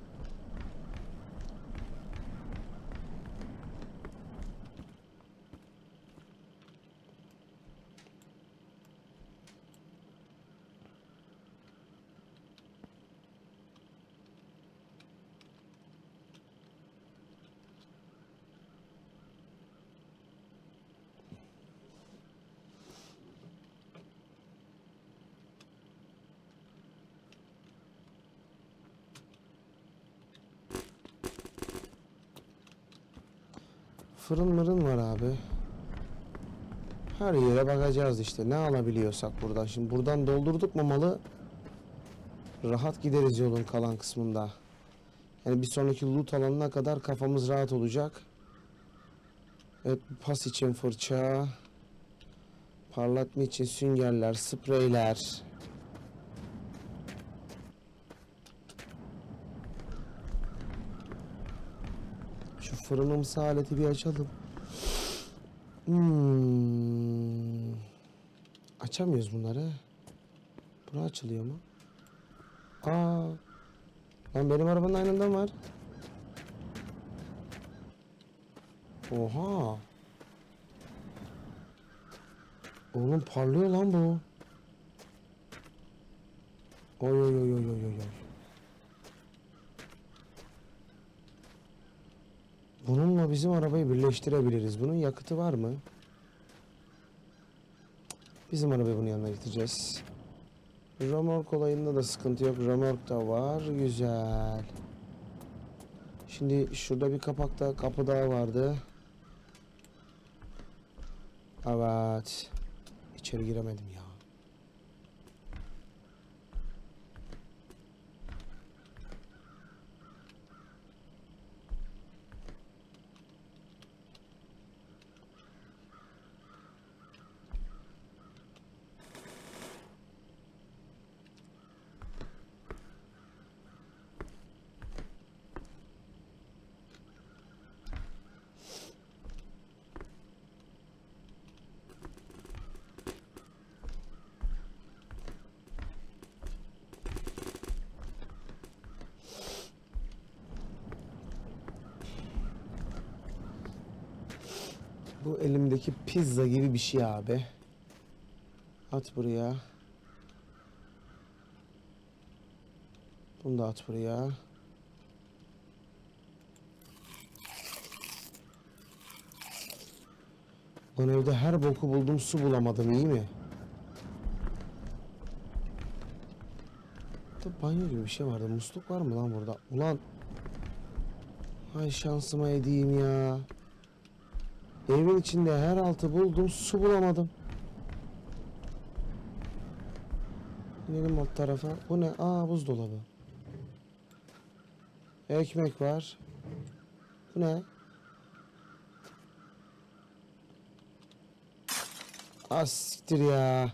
S1: Fırın mırın var abi. Her yere bakacağız işte. Ne alabiliyorsak buradan. Şimdi buradan doldurduk mu malı, rahat gideriz yolun kalan kısmında. Yani bir sonraki loot alanına kadar kafamız rahat olacak. Evet, pas için fırça, parlatma için süngerler, spreyler. Şu fırınımsı aleti bir açalım. Hmm. Açamıyoruz bunları. Bura açılıyor mu? Aa. Lan benim arabanın aynından var. Oha. Oğlum parlıyor lan bu. Oy oy oy oy oy oy. Bununla bizim arabayı birleştirebiliriz. Bunun yakıtı var mı? Bizim arabayı bunun yanına getireceğiz. Römork olayında da sıkıntı yok. Römork da var. Güzel. Şimdi şurada bir kapakta kapı daha vardı. Evet. İçeri giremedim ya. Bu elimdeki pizza gibi bir şey abi. At buraya. Bunu da at buraya. Lan evde her boku buldum, su bulamadım, iyi mi? Burada banyo gibi bir şey vardı. Musluk var mı lan burada? Ulan. Hay şansıma edeyim ya. Evin içinde her altı buldum, su bulamadım. İnelim alt tarafa. Bu ne? Aa, buzdolabı. Ekmek var. Bu ne? Az siktir ya.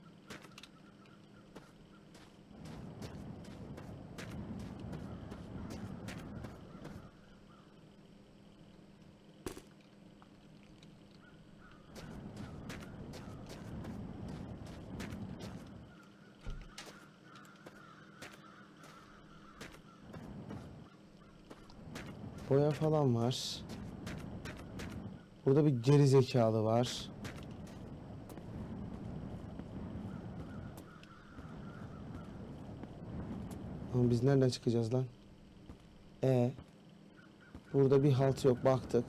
S1: Boya falan var. Burada bir geri zekalı var. Ama biz nereden çıkacağız lan? E burada bir halt yok, baktık.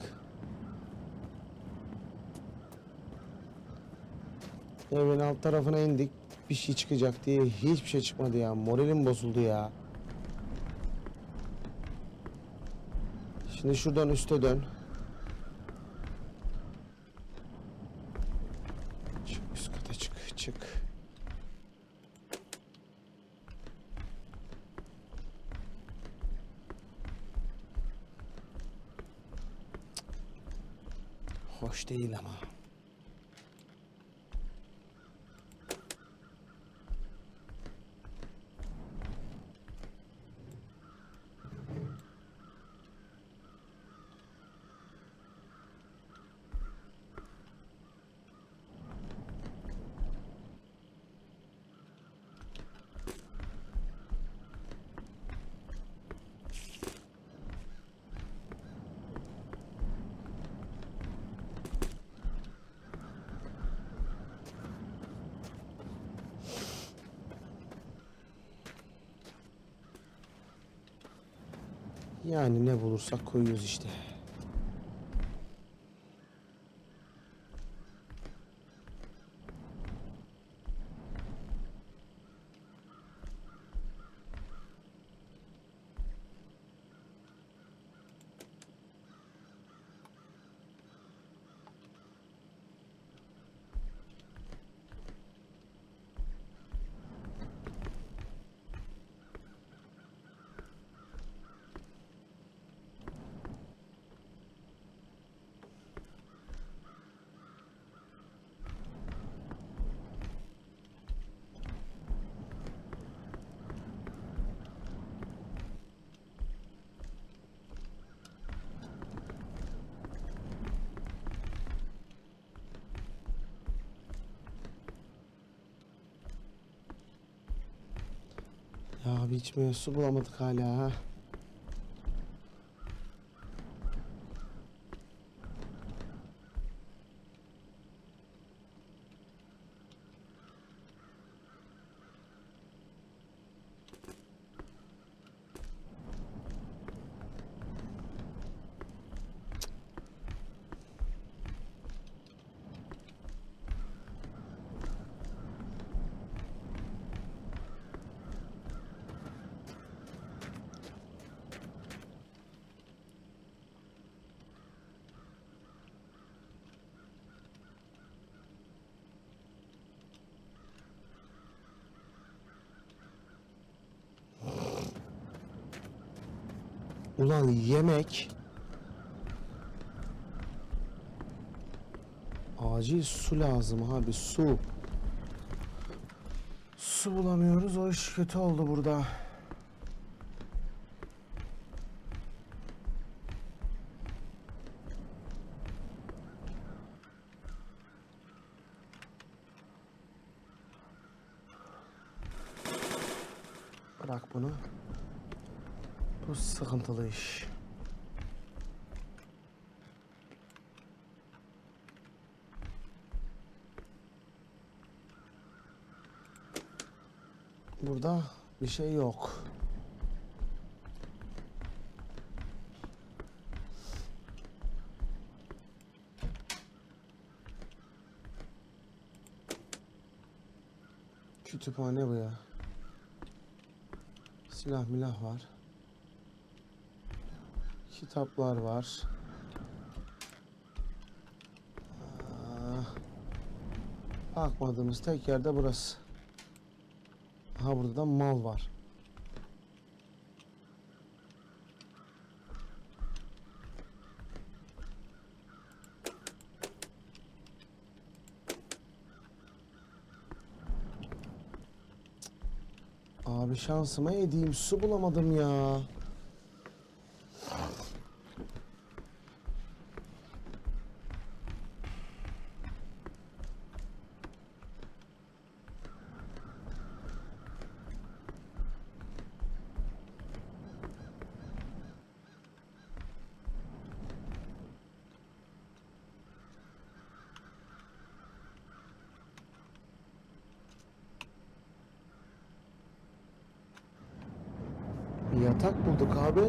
S1: Evin alt tarafına indik. Bir şey çıkacak diye hiçbir şey çıkmadı ya. Moralim bozuldu ya. Şimdi şuradan üste dön. Çık üst kata, çık çık. Hoş değil ama. Yani ne bulursak koyuyoruz işte. Ya abi içmeye su bulamadık hala ha. Ulan yemek. Acil su lazım abi, su. Su bulamıyoruz, o iş kötü oldu burada. Bırak bunu. Bu sıkıntılı iş. Burada bir şey yok. Kütüphane bu ya. Silah milah var. Kitaplar var. Aa, bakmadığımız tek yerde burası. Aha burada da mal var. Abi şansıma yediğim su bulamadım ya. Bir yatak bulduk abi.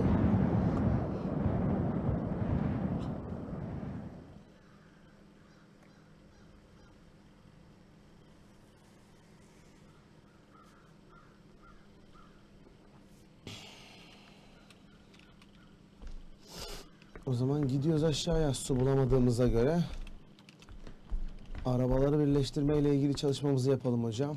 S1: O zaman gidiyoruz aşağıya, su bulamadığımıza göre. Arabaları birleştirme ile ilgili çalışmamızı yapalım hocam.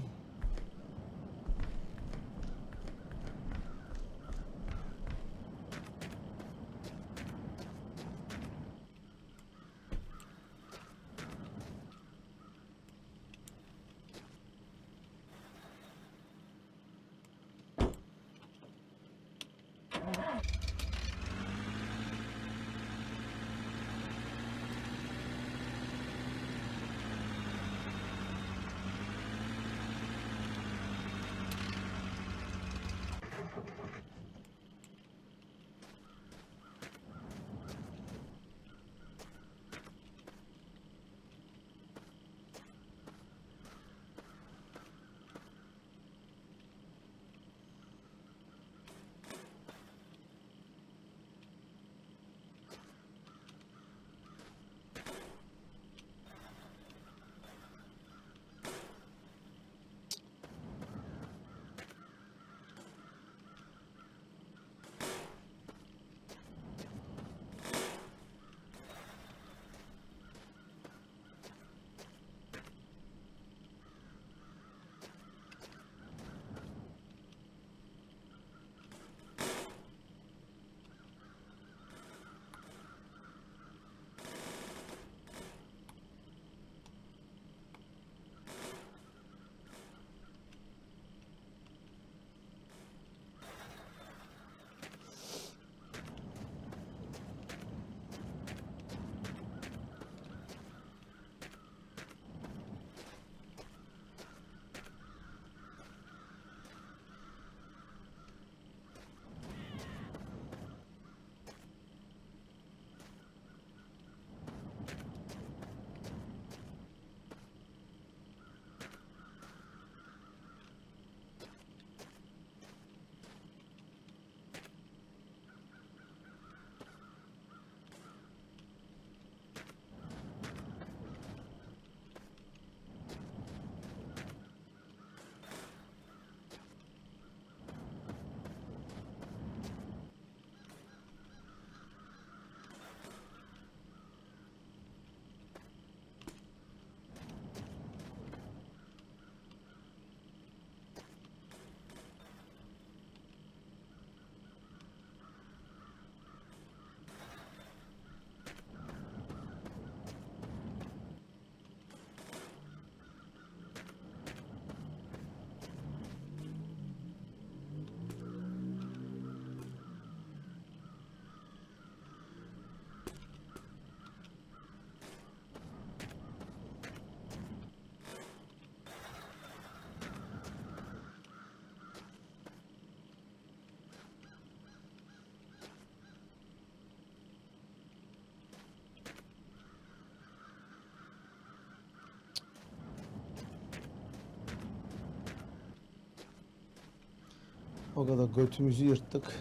S1: O kadar götümüzü yırttık.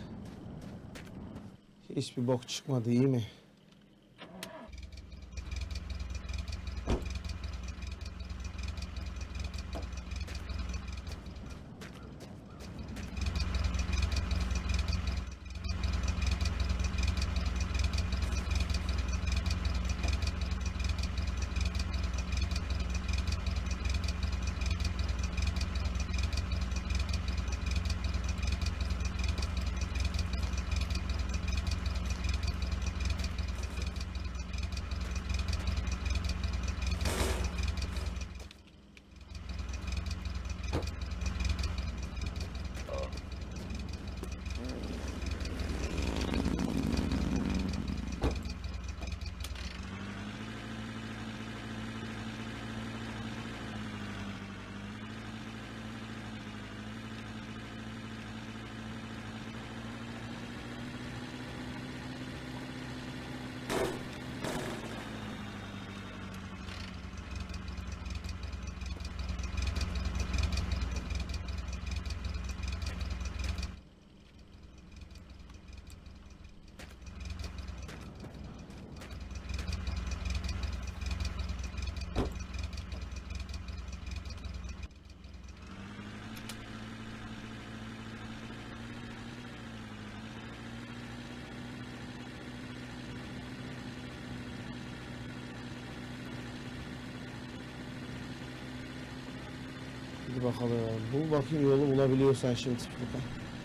S1: Hiçbir bok çıkmadı, iyi mi? Hadi bakalım. Bul bakayım, yolu bulabiliyorsan şimdi Furkan.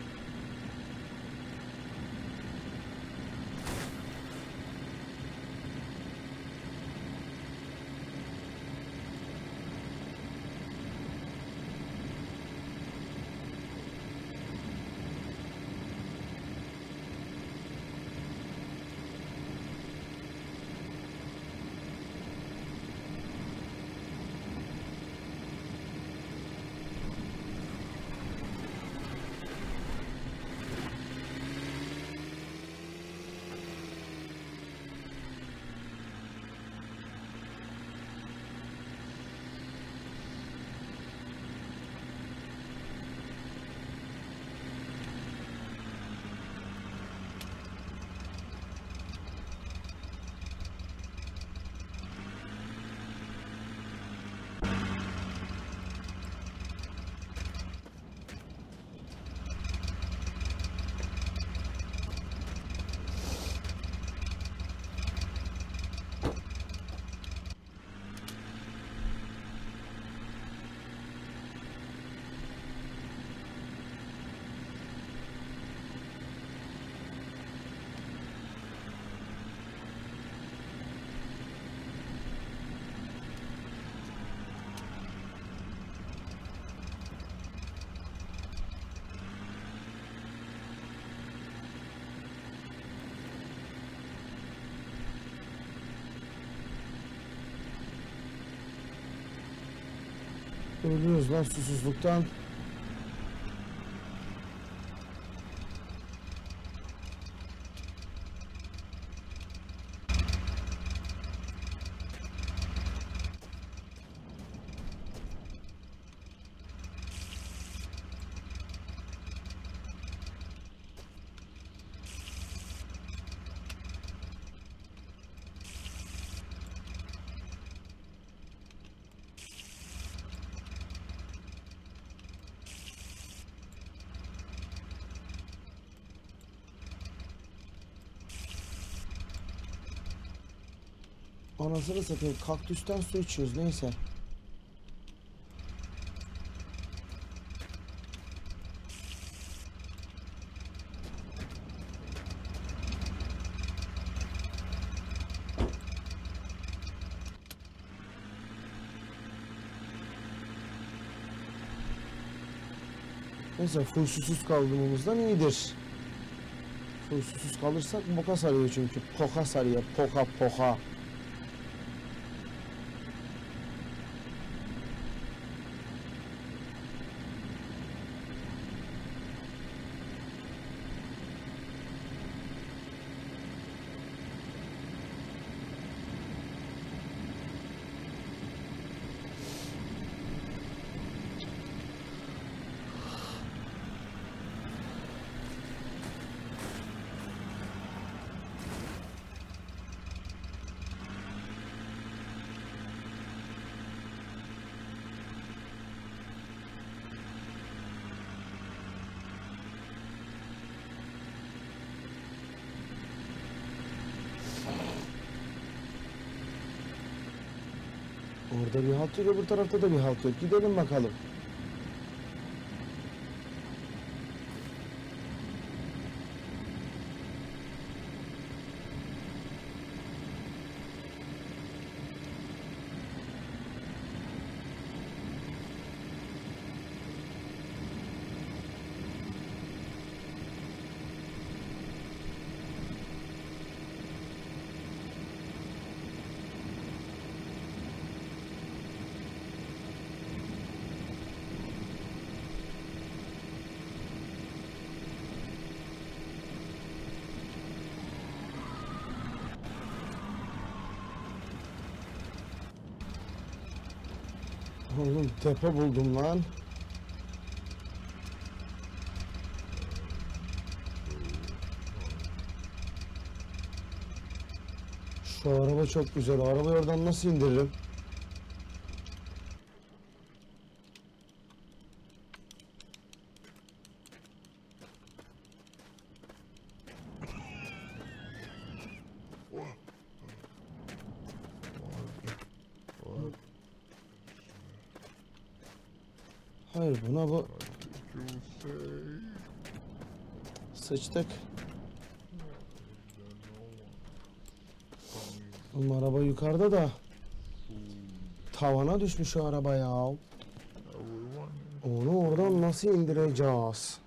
S1: Ölüyoruz lan susuzluktan. Anasını satayım, kaktüsten su içiyoruz, neyse. Neyse, full susuz kaldığımızdan iyidir. Full susuz kalırsak boka sarıyor çünkü. Poka sarıyor, poka poka. Orada bir halt yok, öbür tarafta da bir halt yok. Gidelim bakalım. Oğlum tepe buldum lan. Şu araba çok güzel. O arabayı oradan nasıl indiririm? Hayır, buna bu... Sıçtık. Oğlum araba yukarıda da tavana düşmüş o araba ya. Onu oradan nasıl indireceğiz?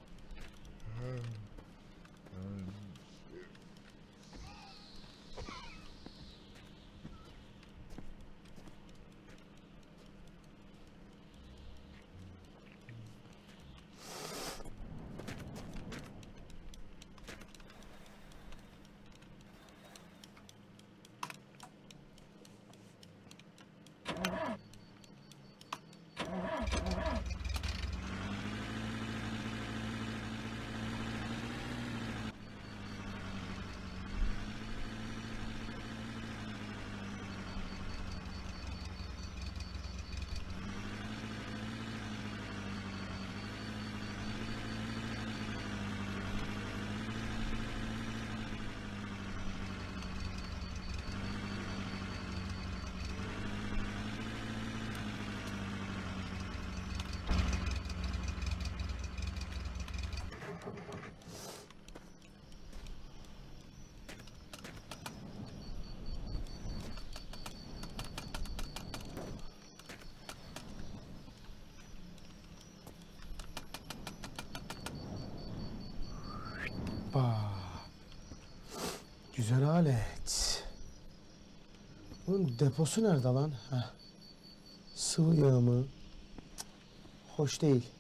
S1: Hoppa. Güzel alet. Bunun deposu nerede lan? Heh. Sıvı yağ mı? Hoş değil.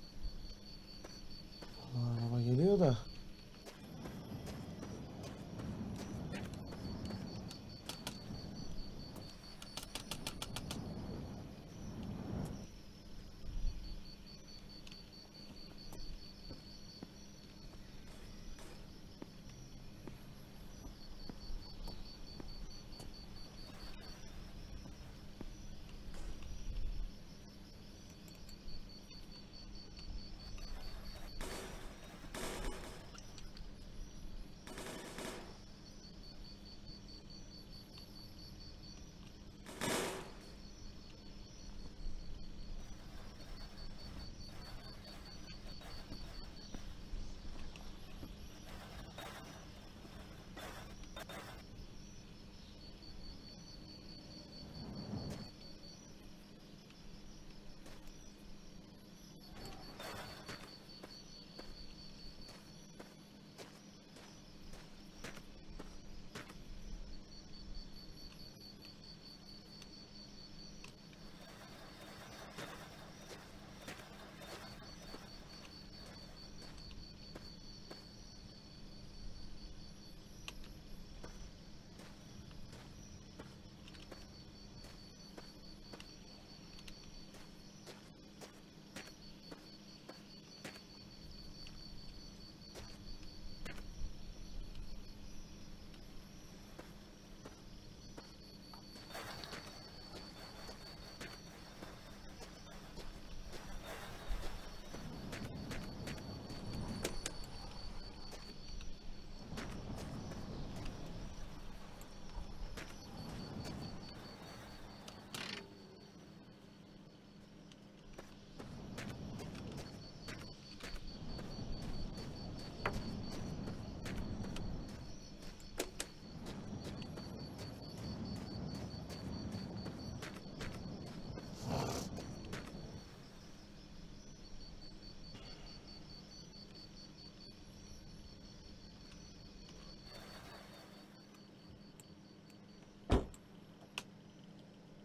S1: Araba geliyor da.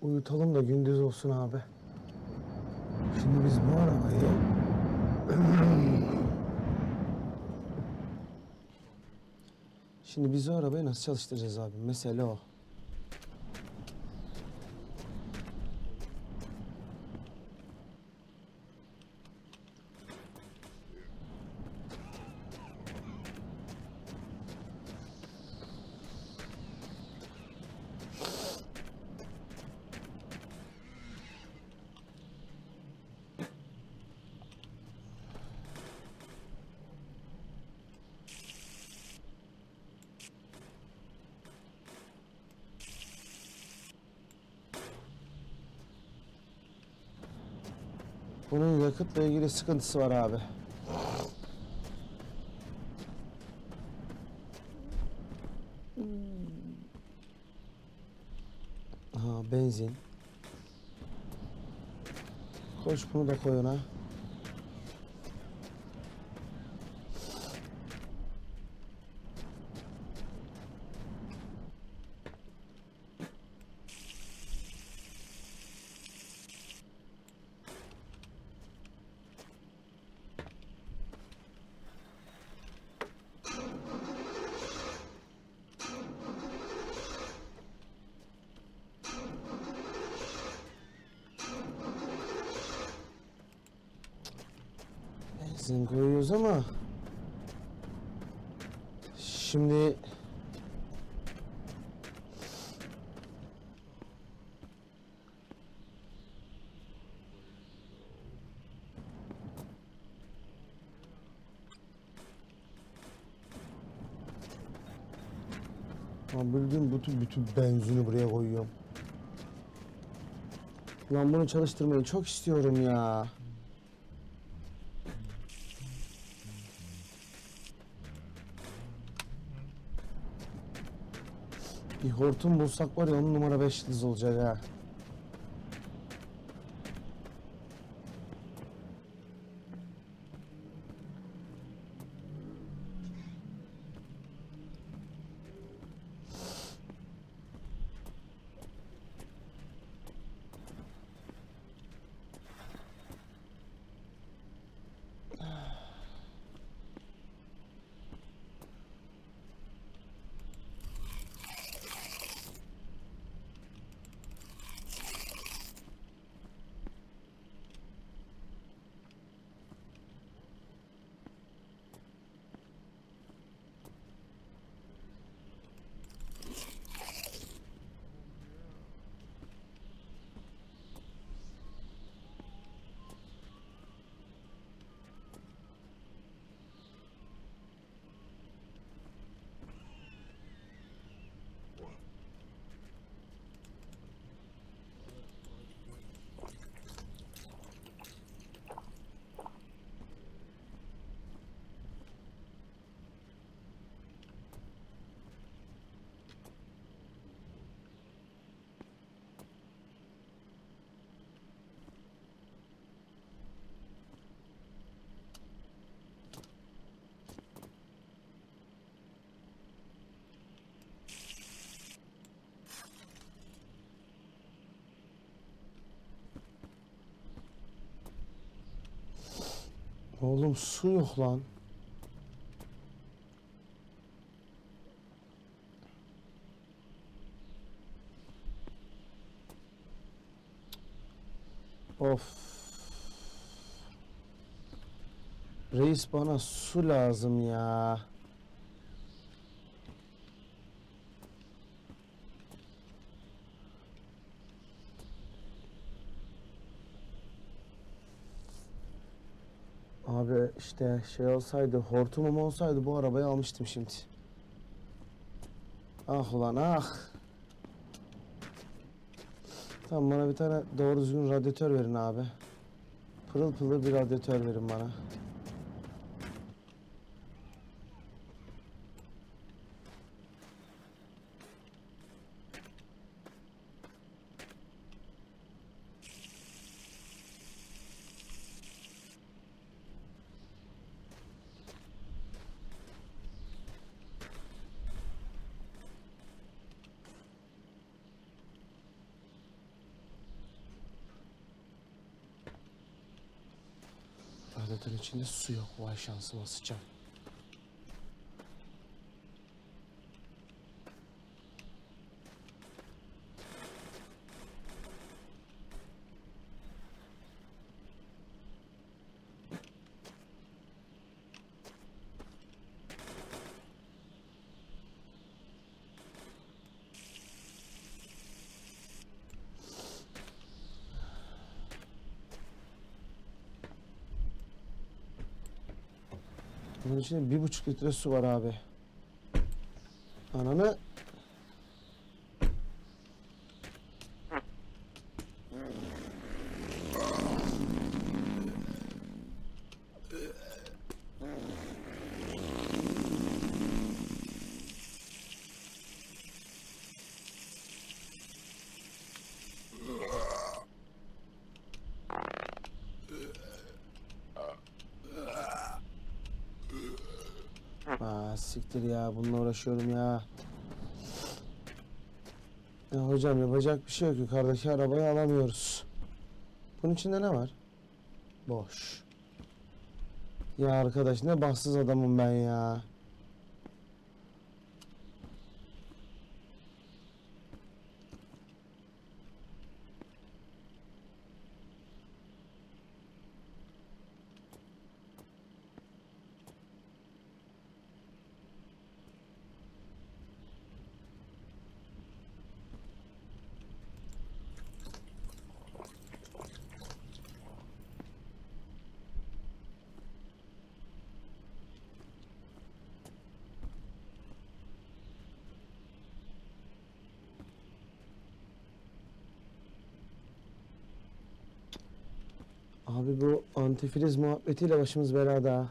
S1: Uyutalım da gündüz olsun abi. Şimdi biz bu arabayı Şimdi biz o arabayı nasıl çalıştıracağız abi? Mesele o. Bunun yakıtla ilgili sıkıntısı var abi. Ha, benzin. Koş bunu da koy ona. Benzin koyuyoruz ama şimdi Lan bildiğin bütün bütün benzini buraya koyuyorum. Lan bunu çalıştırmayı çok istiyorum ya. Bir hortum bulsak var ya on numara beş yıldız olacak ha. Oğlum su yok lan. Of. Reis bana su lazım ya. Abi işte şey olsaydı, hortumum olsaydı bu arabayı almıştım şimdi. Ah ulan ah. Tamam bana bir tane doğru düzgün radyatör verin abi. Pırıl pırıl bir radyatör verin bana. Radyatörün içinde su yok. Vay şansıma sıçacağım. Bunun içinde bir buçuk litre su var abi. Ananı. Aa, siktir ya, bununla uğraşıyorum ya. Ya hocam, yapacak bir şey yok, yukarıdaki arabayı alamıyoruz. Bunun içinde ne var? Boş. Ya arkadaş, ne bahtsız adamım ben ya. Abi bu antifriz muhabbetiyle başımız belada.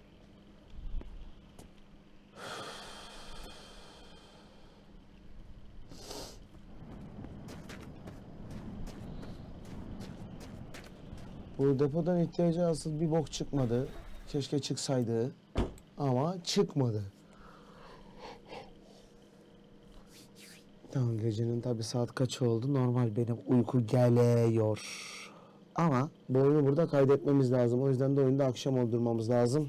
S1: Bu depodan ihtiyacı asıl bir bok çıkmadı. Keşke çıksaydı. Ama çıkmadı. Tamam, gecenin tabi saat kaç oldu? Normal benim uyku geliyor. Ama bu oyunu burada kaydetmemiz lazım. O yüzden de oyunda akşam oldurmamız lazım.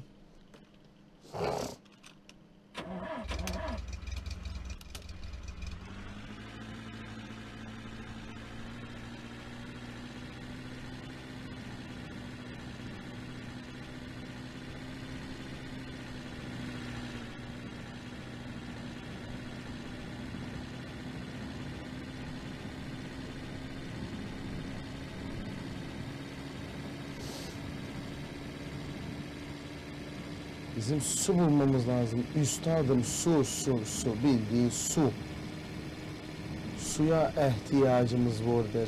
S1: Bizim su bulmamız lazım. Üstadım, su, su, su. Bildiğin su. Suya ihtiyacımız vardır.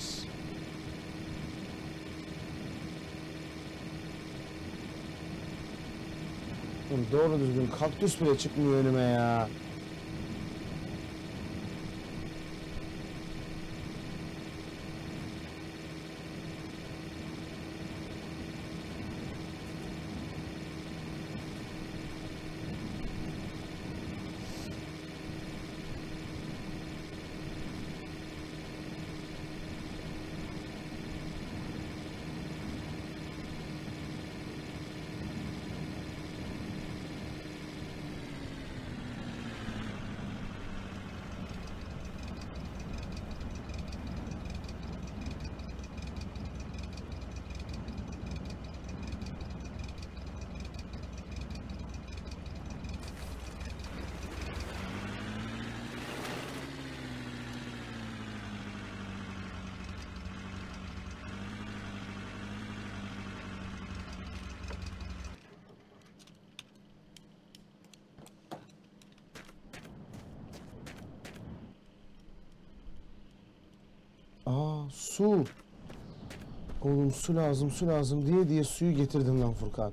S1: Oğlum doğru düzgün kaktüs bile çıkmıyor önüme ya. Aa, su. Oğlum su lazım, su lazım diye diye suyu getirdim lan Furkan.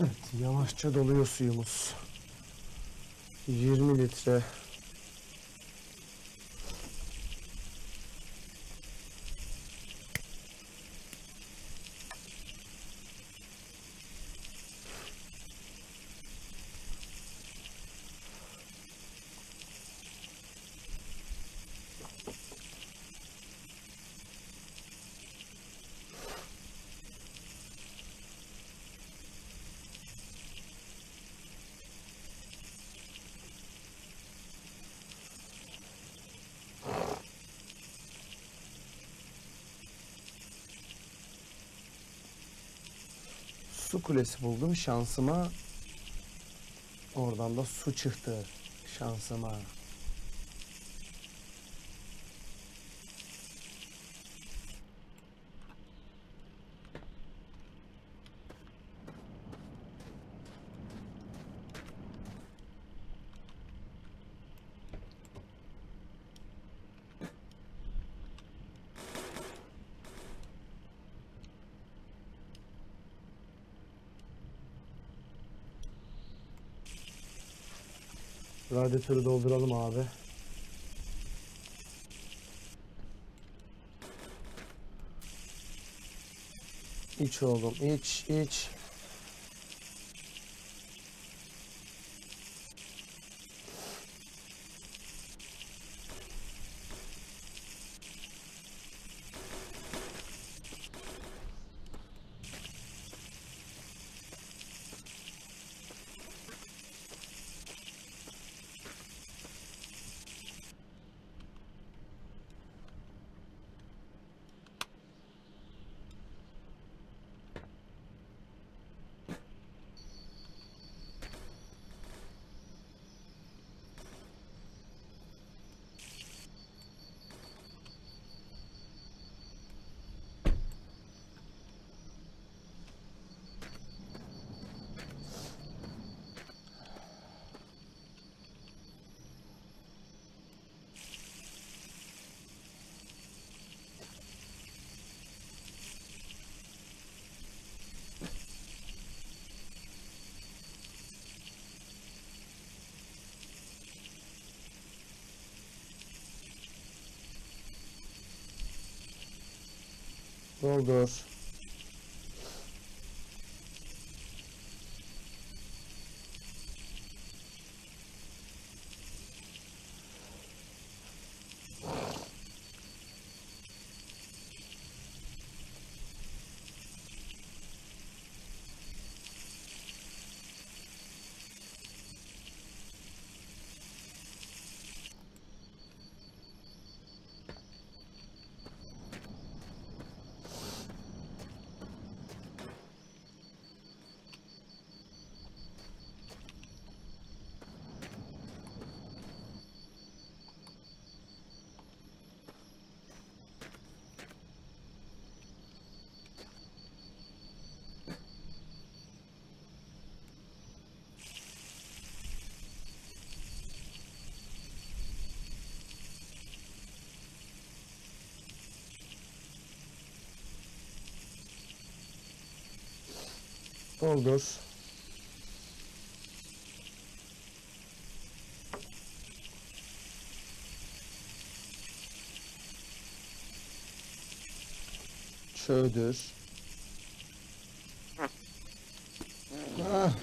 S1: Evet, yavaşça doluyor suyumuz. yirmi litre. Su kulesi buldum şansıma. Oradan da su çıktı şansıma. Radyatörü dolduralım abi. İç oğlum, iç, iç. Doldur. Doldur. Çöğdür. Ah.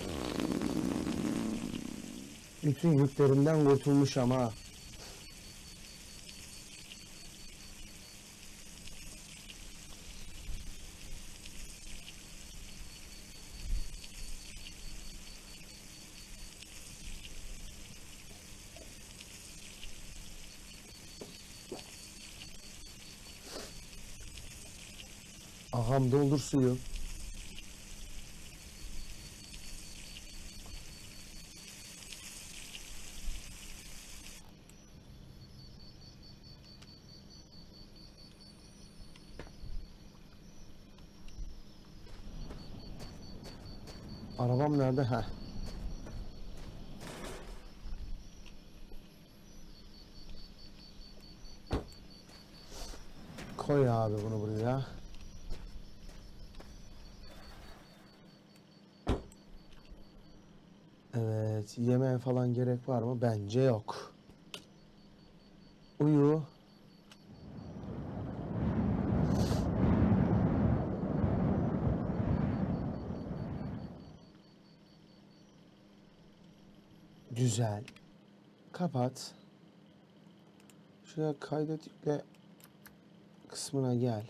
S1: Bütün yüklerinden kurtulmuş ama. Ağam doldur suyu. Arabam nerede? Heh. Koy abi bunu buraya. Evet, yemeğe falan gerek var mı? Bence yok. Uyu. Güzel. Kapat. Şuraya kaydet yükle kısmına gel.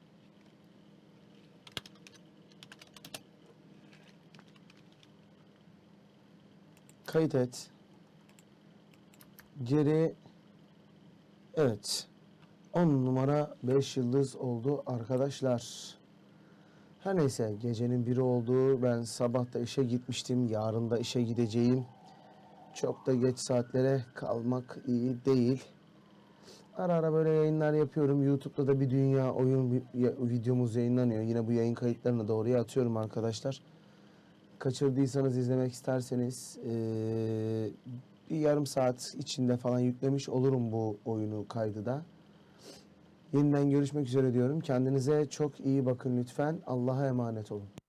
S1: Kayıt et. Geri. Evet. on numara beş yıldız oldu arkadaşlar. Her neyse, gecenin biri oldu. Ben sabah da işe gitmiştim. Yarın da işe gideceğim. Çok da geç saatlere kalmak iyi değil. Ara ara böyle yayınlar yapıyorum. YouTube'da da bir dünya oyun videomuz yayınlanıyor. Yine bu yayın kayıtlarını da oraya atıyorum arkadaşlar. Kaçırdıysanız, izlemek isterseniz ee, bir yarım saat içinde falan yüklemiş olurum bu oyunu, kaydı da. Yeniden görüşmek üzere diyorum. Kendinize çok iyi bakın lütfen. Allah'a emanet olun.